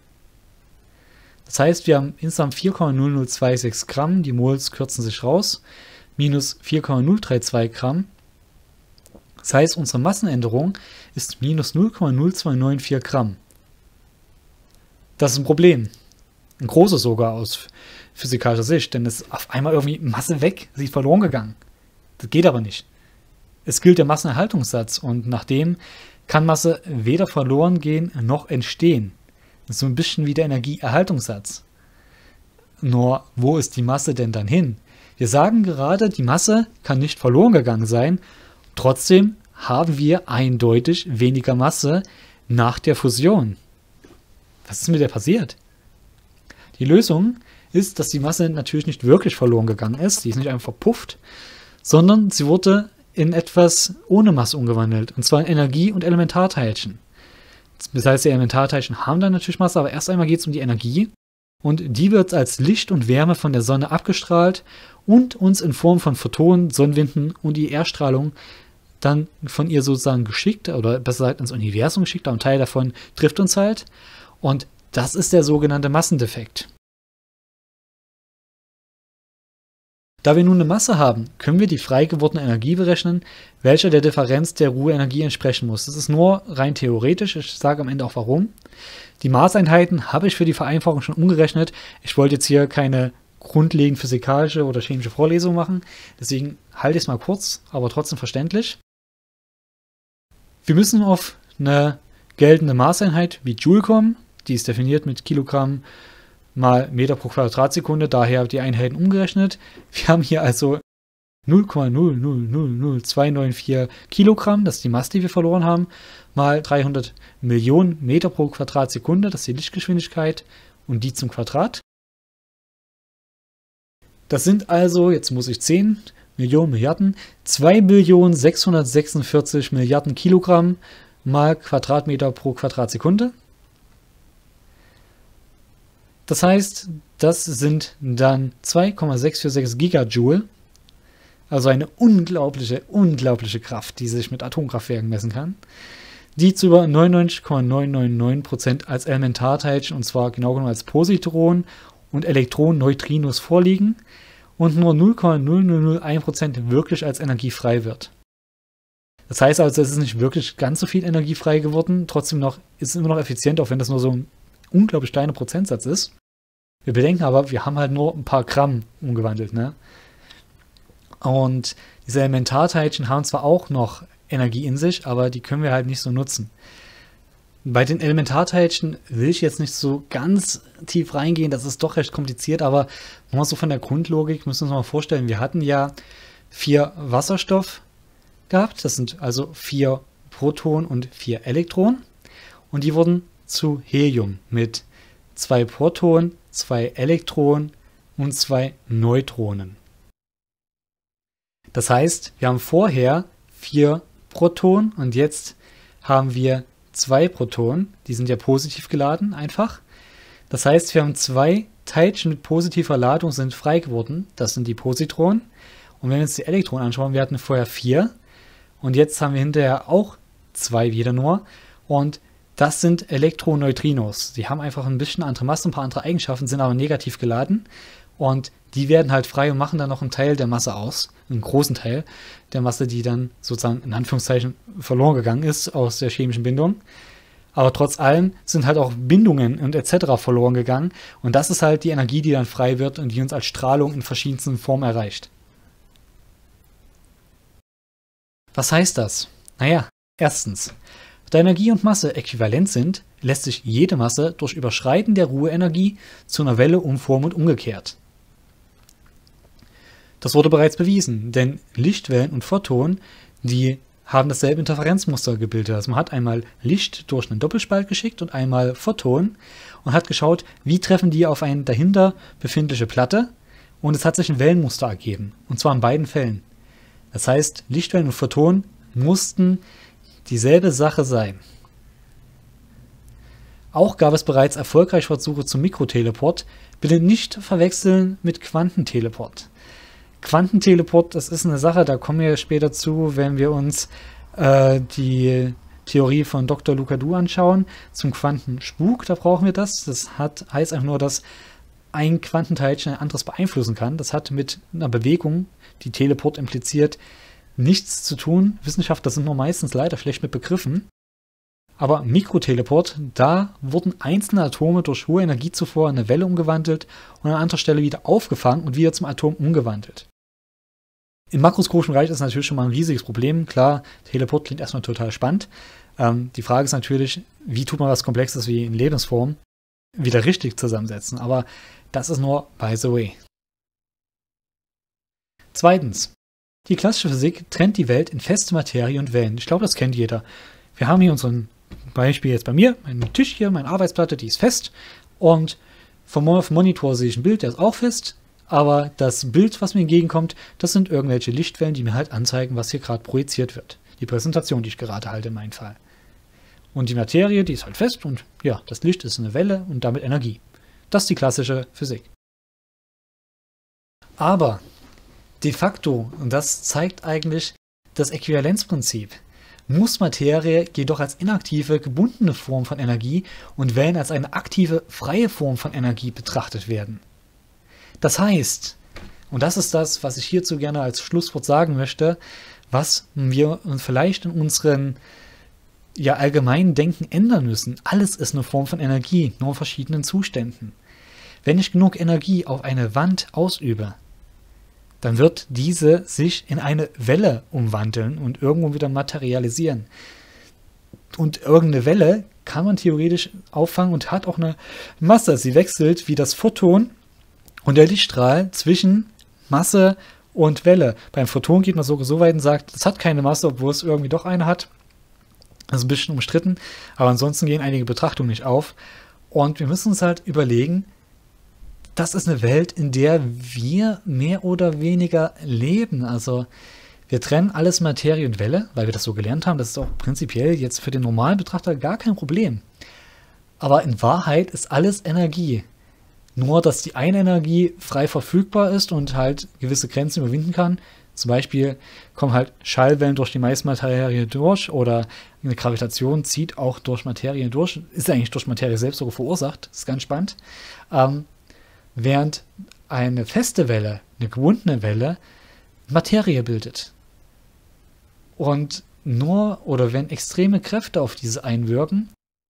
Das heißt, wir haben insgesamt vier Komma null null zwei sechs Gramm, die Mols kürzen sich raus, minus vier Komma null drei zwei Gramm. Das heißt, unsere Massenänderung ist minus null Komma null zwei neun vier Gramm. Das ist ein Problem. Ein großes sogar aus physikalischer Sicht, denn es ist auf einmal irgendwie Masse weg, sie ist verloren gegangen. Das geht aber nicht. Es gilt der Massenerhaltungssatz und nach dem kann Masse weder verloren gehen noch entstehen. Das ist so ein bisschen wie der Energieerhaltungssatz. Nur, wo ist die Masse denn dann hin? Wir sagen gerade, die Masse kann nicht verloren gegangen sein. Trotzdem haben wir eindeutig weniger Masse nach der Fusion. Was ist mit der passiert? Die Lösung ist, dass die Masse natürlich nicht wirklich verloren gegangen ist. Sie ist nicht einfach verpufft, sondern sie wurde in etwas ohne Masse umgewandelt. Und zwar in Energie- und Elementarteilchen. Das heißt, die Elementarteilchen haben dann natürlich Masse, aber erst einmal geht es um die Energie. Und die wird als Licht und Wärme von der Sonne abgestrahlt und uns in Form von Photonen, Sonnenwinden und die Erstrahlung dann von ihr sozusagen geschickt, oder besser gesagt ins Universum geschickt, ein Teil davon trifft uns halt. Und das ist der sogenannte Massendefekt. Da wir nun eine Masse haben, können wir die frei gewordene Energie berechnen, welcher der Differenz der Ruheenergie entsprechen muss. Das ist nur rein theoretisch, ich sage am Ende auch warum. Die Maßeinheiten habe ich für die Vereinfachung schon umgerechnet. Ich wollte jetzt hier keine grundlegend physikalische oder chemische Vorlesung machen, deswegen halte ich es mal kurz, aber trotzdem verständlich. Wir müssen auf eine geltende Maßeinheit wie Joule kommen, die ist definiert mit Kilogramm mal Meter pro Quadratsekunde, daher die Einheiten umgerechnet. Wir haben hier also null Komma null null null null zwei neun vier Kilogramm, das ist die Masse, die wir verloren haben, mal dreihundert Millionen Meter pro Quadratsekunde, das ist die Lichtgeschwindigkeit und die zum Quadrat. Das sind also, jetzt muss ich zehn Millionen Milliarden, zwei Billionen sechshundertsechsundvierzig Milliarden Kilogramm mal Quadratmeter pro Quadratsekunde. Das heißt, das sind dann zwei Komma sechs vier sechs Gigajoule, also eine unglaubliche, unglaubliche Kraft, die sich mit Atomkraftwerken messen kann, die zu über neunundneunzig Komma neun neun neun Prozent als Elementarteilchen, und zwar genau genommen als Positronen und Elektronen, Neutrinos vorliegen und nur null Komma null null null eins Prozent wirklich als Energie frei wird. Das heißt also, es ist nicht wirklich ganz so viel Energie frei geworden, trotzdem noch, ist es immer noch effizient, auch wenn das nur so ein unglaublich kleiner Prozentsatz ist. Wir bedenken aber, wir haben halt nur ein paar Gramm umgewandelt, ne? Und diese Elementarteilchen haben zwar auch noch Energie in sich, aber die können wir halt nicht so nutzen. Bei den Elementarteilchen will ich jetzt nicht so ganz tief reingehen, das ist doch recht kompliziert, aber mal so von der Grundlogik müssen wir uns mal vorstellen, wir hatten ja vier Wasserstoff gehabt, das sind also vier Protonen und vier Elektronen und die wurden zu Helium mit zwei Protonen, zwei Elektronen und zwei Neutronen. Das heißt, wir haben vorher vier Protonen und jetzt haben wir zwei Protonen, die sind ja positiv geladen einfach. Das heißt, wir haben zwei Teilchen mit positiver Ladung sind frei geworden. Das sind die Positronen. Und wenn wir uns die Elektronen anschauen, wir hatten vorher vier. Und jetzt haben wir hinterher auch zwei wieder nur. Und das sind Elektroneutrinos. Die haben einfach ein bisschen andere Masse, ein paar andere Eigenschaften, sind aber negativ geladen. Und die werden halt frei und machen dann noch einen Teil der Masse aus. Einen großen Teil der Masse, die dann sozusagen in Anführungszeichen verloren gegangen ist aus der chemischen Bindung. Aber trotz allem sind halt auch Bindungen und et cetera verloren gegangen. Und das ist halt die Energie, die dann frei wird und die uns als Strahlung in verschiedensten Formen erreicht. Was heißt das? Naja, erstens, da Energie und Masse äquivalent sind, lässt sich jede Masse durch Überschreiten der Ruheenergie zu einer Welle umformen und umgekehrt. Das wurde bereits bewiesen, denn Lichtwellen und Photonen, die haben dasselbe Interferenzmuster gebildet. Also man hat einmal Licht durch einen Doppelspalt geschickt und einmal Photonen und hat geschaut, wie treffen die auf eine dahinter befindliche Platte, und es hat sich ein Wellenmuster ergeben, und zwar in beiden Fällen. Das heißt, Lichtwellen und Photonen mussten dieselbe Sache sein. Auch gab es bereits erfolgreiche Versuche zum Mikroteleport. Bitte nicht verwechseln mit Quantenteleport. Quantenteleport, das ist eine Sache, da kommen wir später zu, wenn wir uns äh, die Theorie von Doktor Lucadou anschauen. Zum Quantenspuk, da brauchen wir das. Das hat, heißt einfach nur, dass ein Quantenteilchen ein anderes beeinflussen kann. Das hat mit einer Bewegung, die Teleport impliziert, nichts zu tun. Wissenschaftler sind nur meistens leider schlecht mit Begriffen. Aber Mikroteleport, da wurden einzelne Atome durch hohe Energiezufuhr in eine Welle umgewandelt und an anderer Stelle wieder aufgefangen und wieder zum Atom umgewandelt. Im makroskopischen Bereich ist es natürlich schon mal ein riesiges Problem. Klar, Teleport klingt erstmal total spannend. Ähm, die Frage ist natürlich, wie tut man was Komplexes wie in Lebensform wieder richtig zusammensetzen. Aber das ist nur by the way. Zweitens. Die klassische Physik trennt die Welt in feste Materie und Wellen. Ich glaube, das kennt jeder. Wir haben hier unseren Beispiel jetzt bei mir, mein Tisch hier, meine Arbeitsplatte, die ist fest, und vom Monitor sehe ich ein Bild, der ist auch fest, aber das Bild, was mir entgegenkommt, das sind irgendwelche Lichtwellen, die mir halt anzeigen, was hier gerade projiziert wird. Die Präsentation, die ich gerade halte in meinem Fall. Und die Materie, die ist halt fest, und ja, das Licht ist eine Welle und damit Energie. Das ist die klassische Physik. Aber de facto, und das zeigt eigentlich das Äquivalenzprinzip, muss Materie jedoch als inaktive, gebundene Form von Energie und Wellen als eine aktive, freie Form von Energie betrachtet werden. Das heißt, und das ist das, was ich hierzu gerne als Schlusswort sagen möchte, was wir vielleicht in unserem ja, allgemeinen Denken ändern müssen. Alles ist eine Form von Energie, nur in verschiedenen Zuständen. Wenn ich genug Energie auf eine Wand ausübe, dann wird diese sich in eine Welle umwandeln und irgendwo wieder materialisieren. Und irgendeine Welle kann man theoretisch auffangen und hat auch eine Masse. Sie wechselt wie das Photon und der Lichtstrahl zwischen Masse und Welle. Beim Photon geht man sogar so weit und sagt, es hat keine Masse, obwohl es irgendwie doch eine hat. Das ist ein bisschen umstritten, aber ansonsten gehen einige Betrachtungen nicht auf. Und wir müssen uns halt überlegen, das ist eine Welt, in der wir mehr oder weniger leben. Also wir trennen alles Materie und Welle, weil wir das so gelernt haben. Das ist auch prinzipiell jetzt für den normalen Betrachter gar kein Problem. Aber in Wahrheit ist alles Energie. Nur, dass die eine Energie frei verfügbar ist und halt gewisse Grenzen überwinden kann. Zum Beispiel kommen halt Schallwellen durch die meiste Materie durch oder eine Gravitation zieht auch durch Materie durch. Ist eigentlich durch Materie selbst sogar verursacht. Das ist ganz spannend. Ähm, Während eine feste Welle, eine gebundene Welle, Materie bildet. Und nur oder wenn extreme Kräfte auf diese einwirken,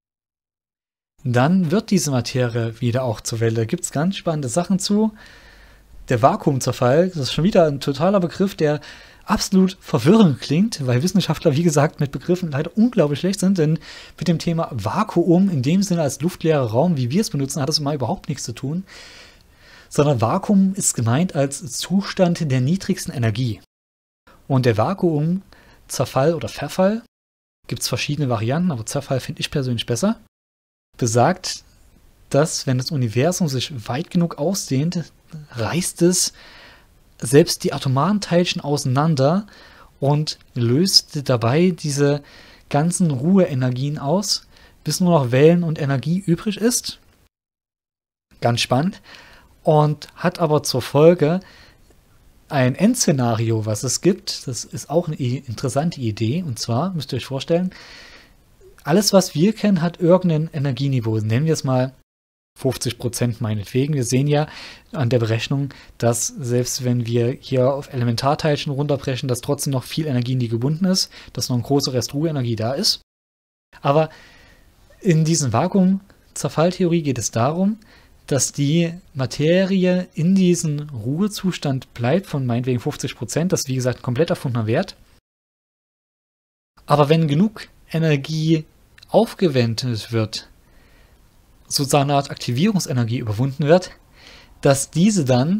dann wird diese Materie wieder auch zur Welle. Da gibt es ganz spannende Sachen zu. Der Vakuumzerfall, das ist schon wieder ein totaler Begriff, der absolut verwirrend klingt, weil Wissenschaftler, wie gesagt, mit Begriffen leider unglaublich schlecht sind, denn mit dem Thema Vakuum in dem Sinne als luftleerer Raum, wie wir es benutzen, hat das mal überhaupt nichts zu tun. Sondern Vakuum ist gemeint als Zustand der niedrigsten Energie. Und der Vakuumzerfall oder Verfall, gibt es verschiedene Varianten, aber Zerfall finde ich persönlich besser, besagt, dass wenn das Universum sich weit genug ausdehnt, reißt es selbst die atomaren Teilchen auseinander und löst dabei diese ganzen Ruheenergien aus, bis nur noch Wellen und Energie übrig ist. Ganz spannend. und hat aber zur Folge ein Endszenario, was es gibt. Das ist auch eine interessante Idee. Und zwar, müsst ihr euch vorstellen, alles, was wir kennen, hat irgendein Energieniveau. Nennen wir es mal fünfzig Prozent meinetwegen. Wir sehen ja an der Berechnung, dass selbst wenn wir hier auf Elementarteilchen runterbrechen, dass trotzdem noch viel Energie in die gebunden ist, dass noch ein großer Rest Ruheenergie da ist. Aber in diesem Vakuum-Zerfalltheorie geht es darum, dass die Materie in diesem Ruhezustand bleibt von meinetwegen fünfzig Prozent. Das ist wie gesagt ein komplett erfundener Wert. Aber wenn genug Energie aufgewendet wird, sozusagen eine Art Aktivierungsenergie überwunden wird, dass diese dann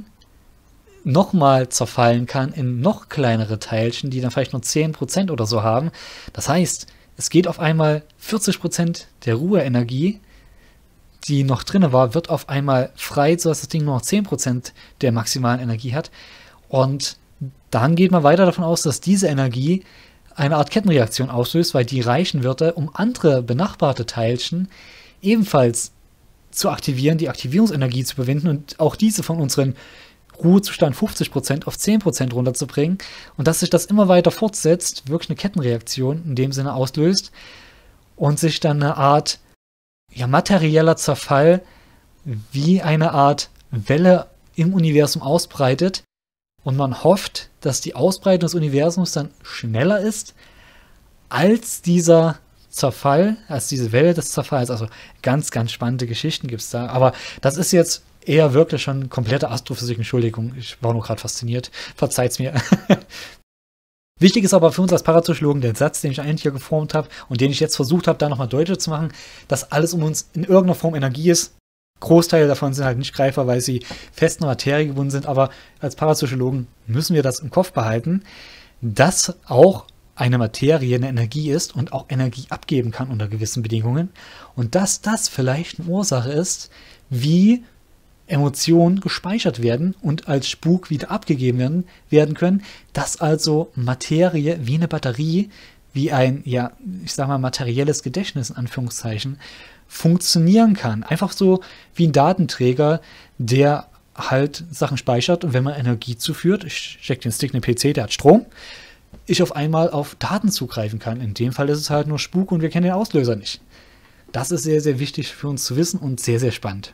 nochmal zerfallen kann in noch kleinere Teilchen, die dann vielleicht nur zehn Prozent oder so haben. Das heißt, es geht auf einmal vierzig Prozent der Ruheenergie, die noch drin war, wird auf einmal frei, sodass das Ding nur noch zehn Prozent der maximalen Energie hat. Und dann geht man weiter davon aus, dass diese Energie eine Art Kettenreaktion auslöst, weil die reichen würde, um andere benachbarte Teilchen ebenfalls zu aktivieren, die Aktivierungsenergie zu überwinden und auch diese von unserem Ruhezustand fünfzig Prozent auf zehn Prozent runterzubringen. Und dass sich das immer weiter fortsetzt, wirklich eine Kettenreaktion in dem Sinne auslöst und sich dann eine Art ja, materieller Zerfall wie eine Art Welle im Universum ausbreitet und man hofft, dass die Ausbreitung des Universums dann schneller ist als dieser Zerfall, als diese Welle des Zerfalls. Also ganz, ganz spannende Geschichten gibt es da. Aber das ist jetzt eher wirklich schon komplette Astrophysik. Entschuldigung, ich war nur gerade fasziniert. Verzeiht's mir. Wichtig ist aber für uns als Parapsychologen der Satz, den ich eigentlich hier geformt habe und den ich jetzt versucht habe, da nochmal deutlich zu machen, dass alles um uns in irgendeiner Form Energie ist. Großteile davon sind halt nicht greifbar, weil sie fest in Materie gebunden sind, aber als Parapsychologen müssen wir das im Kopf behalten, dass auch eine Materie eine Energie ist und auch Energie abgeben kann unter gewissen Bedingungen und dass das vielleicht eine Ursache ist, wie Emotionen gespeichert werden und als Spuk wieder abgegeben werden, werden können, dass also Materie wie eine Batterie, wie ein, ja, ich sag mal, materielles Gedächtnis in Anführungszeichen, funktionieren kann. Einfach so wie ein Datenträger, der halt Sachen speichert und wenn man Energie zuführt, ich stecke den Stick in den P C, der hat Strom, ich auf einmal auf Daten zugreifen kann. In dem Fall ist es halt nur Spuk und wir kennen den Auslöser nicht. Das ist sehr, sehr wichtig für uns zu wissen und sehr, sehr spannend.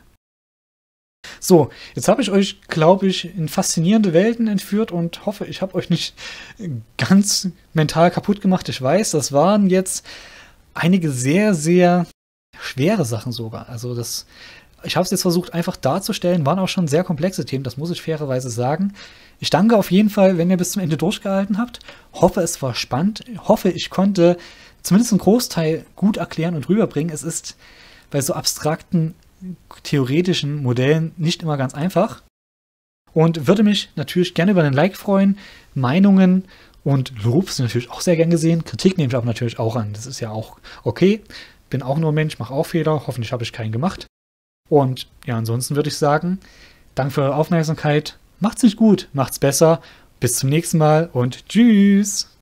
So, jetzt habe ich euch, glaube ich, in faszinierende Welten entführt und hoffe, ich habe euch nicht ganz mental kaputt gemacht. Ich weiß, das waren jetzt einige sehr, sehr schwere Sachen sogar. Also das, ich habe es jetzt versucht einfach darzustellen, waren auch schon sehr komplexe Themen, das muss ich fairerweise sagen. Ich danke auf jeden Fall, wenn ihr bis zum Ende durchgehalten habt. Hoffe, es war spannend. Hoffe, ich konnte zumindest einen Großteil gut erklären und rüberbringen. Es ist bei so abstrakten theoretischen Modellen nicht immer ganz einfach. Und würde mich natürlich gerne über einen Like freuen. Meinungen und Lob sind natürlich auch sehr gern gesehen. Kritik nehme ich aber natürlich auch an. Das ist ja auch okay. Bin auch nur ein Mensch, mache auch Fehler. Hoffentlich habe ich keinen gemacht. Und ja, ansonsten würde ich sagen, danke für eure Aufmerksamkeit. Macht's nicht gut, macht's besser. Bis zum nächsten Mal und tschüss.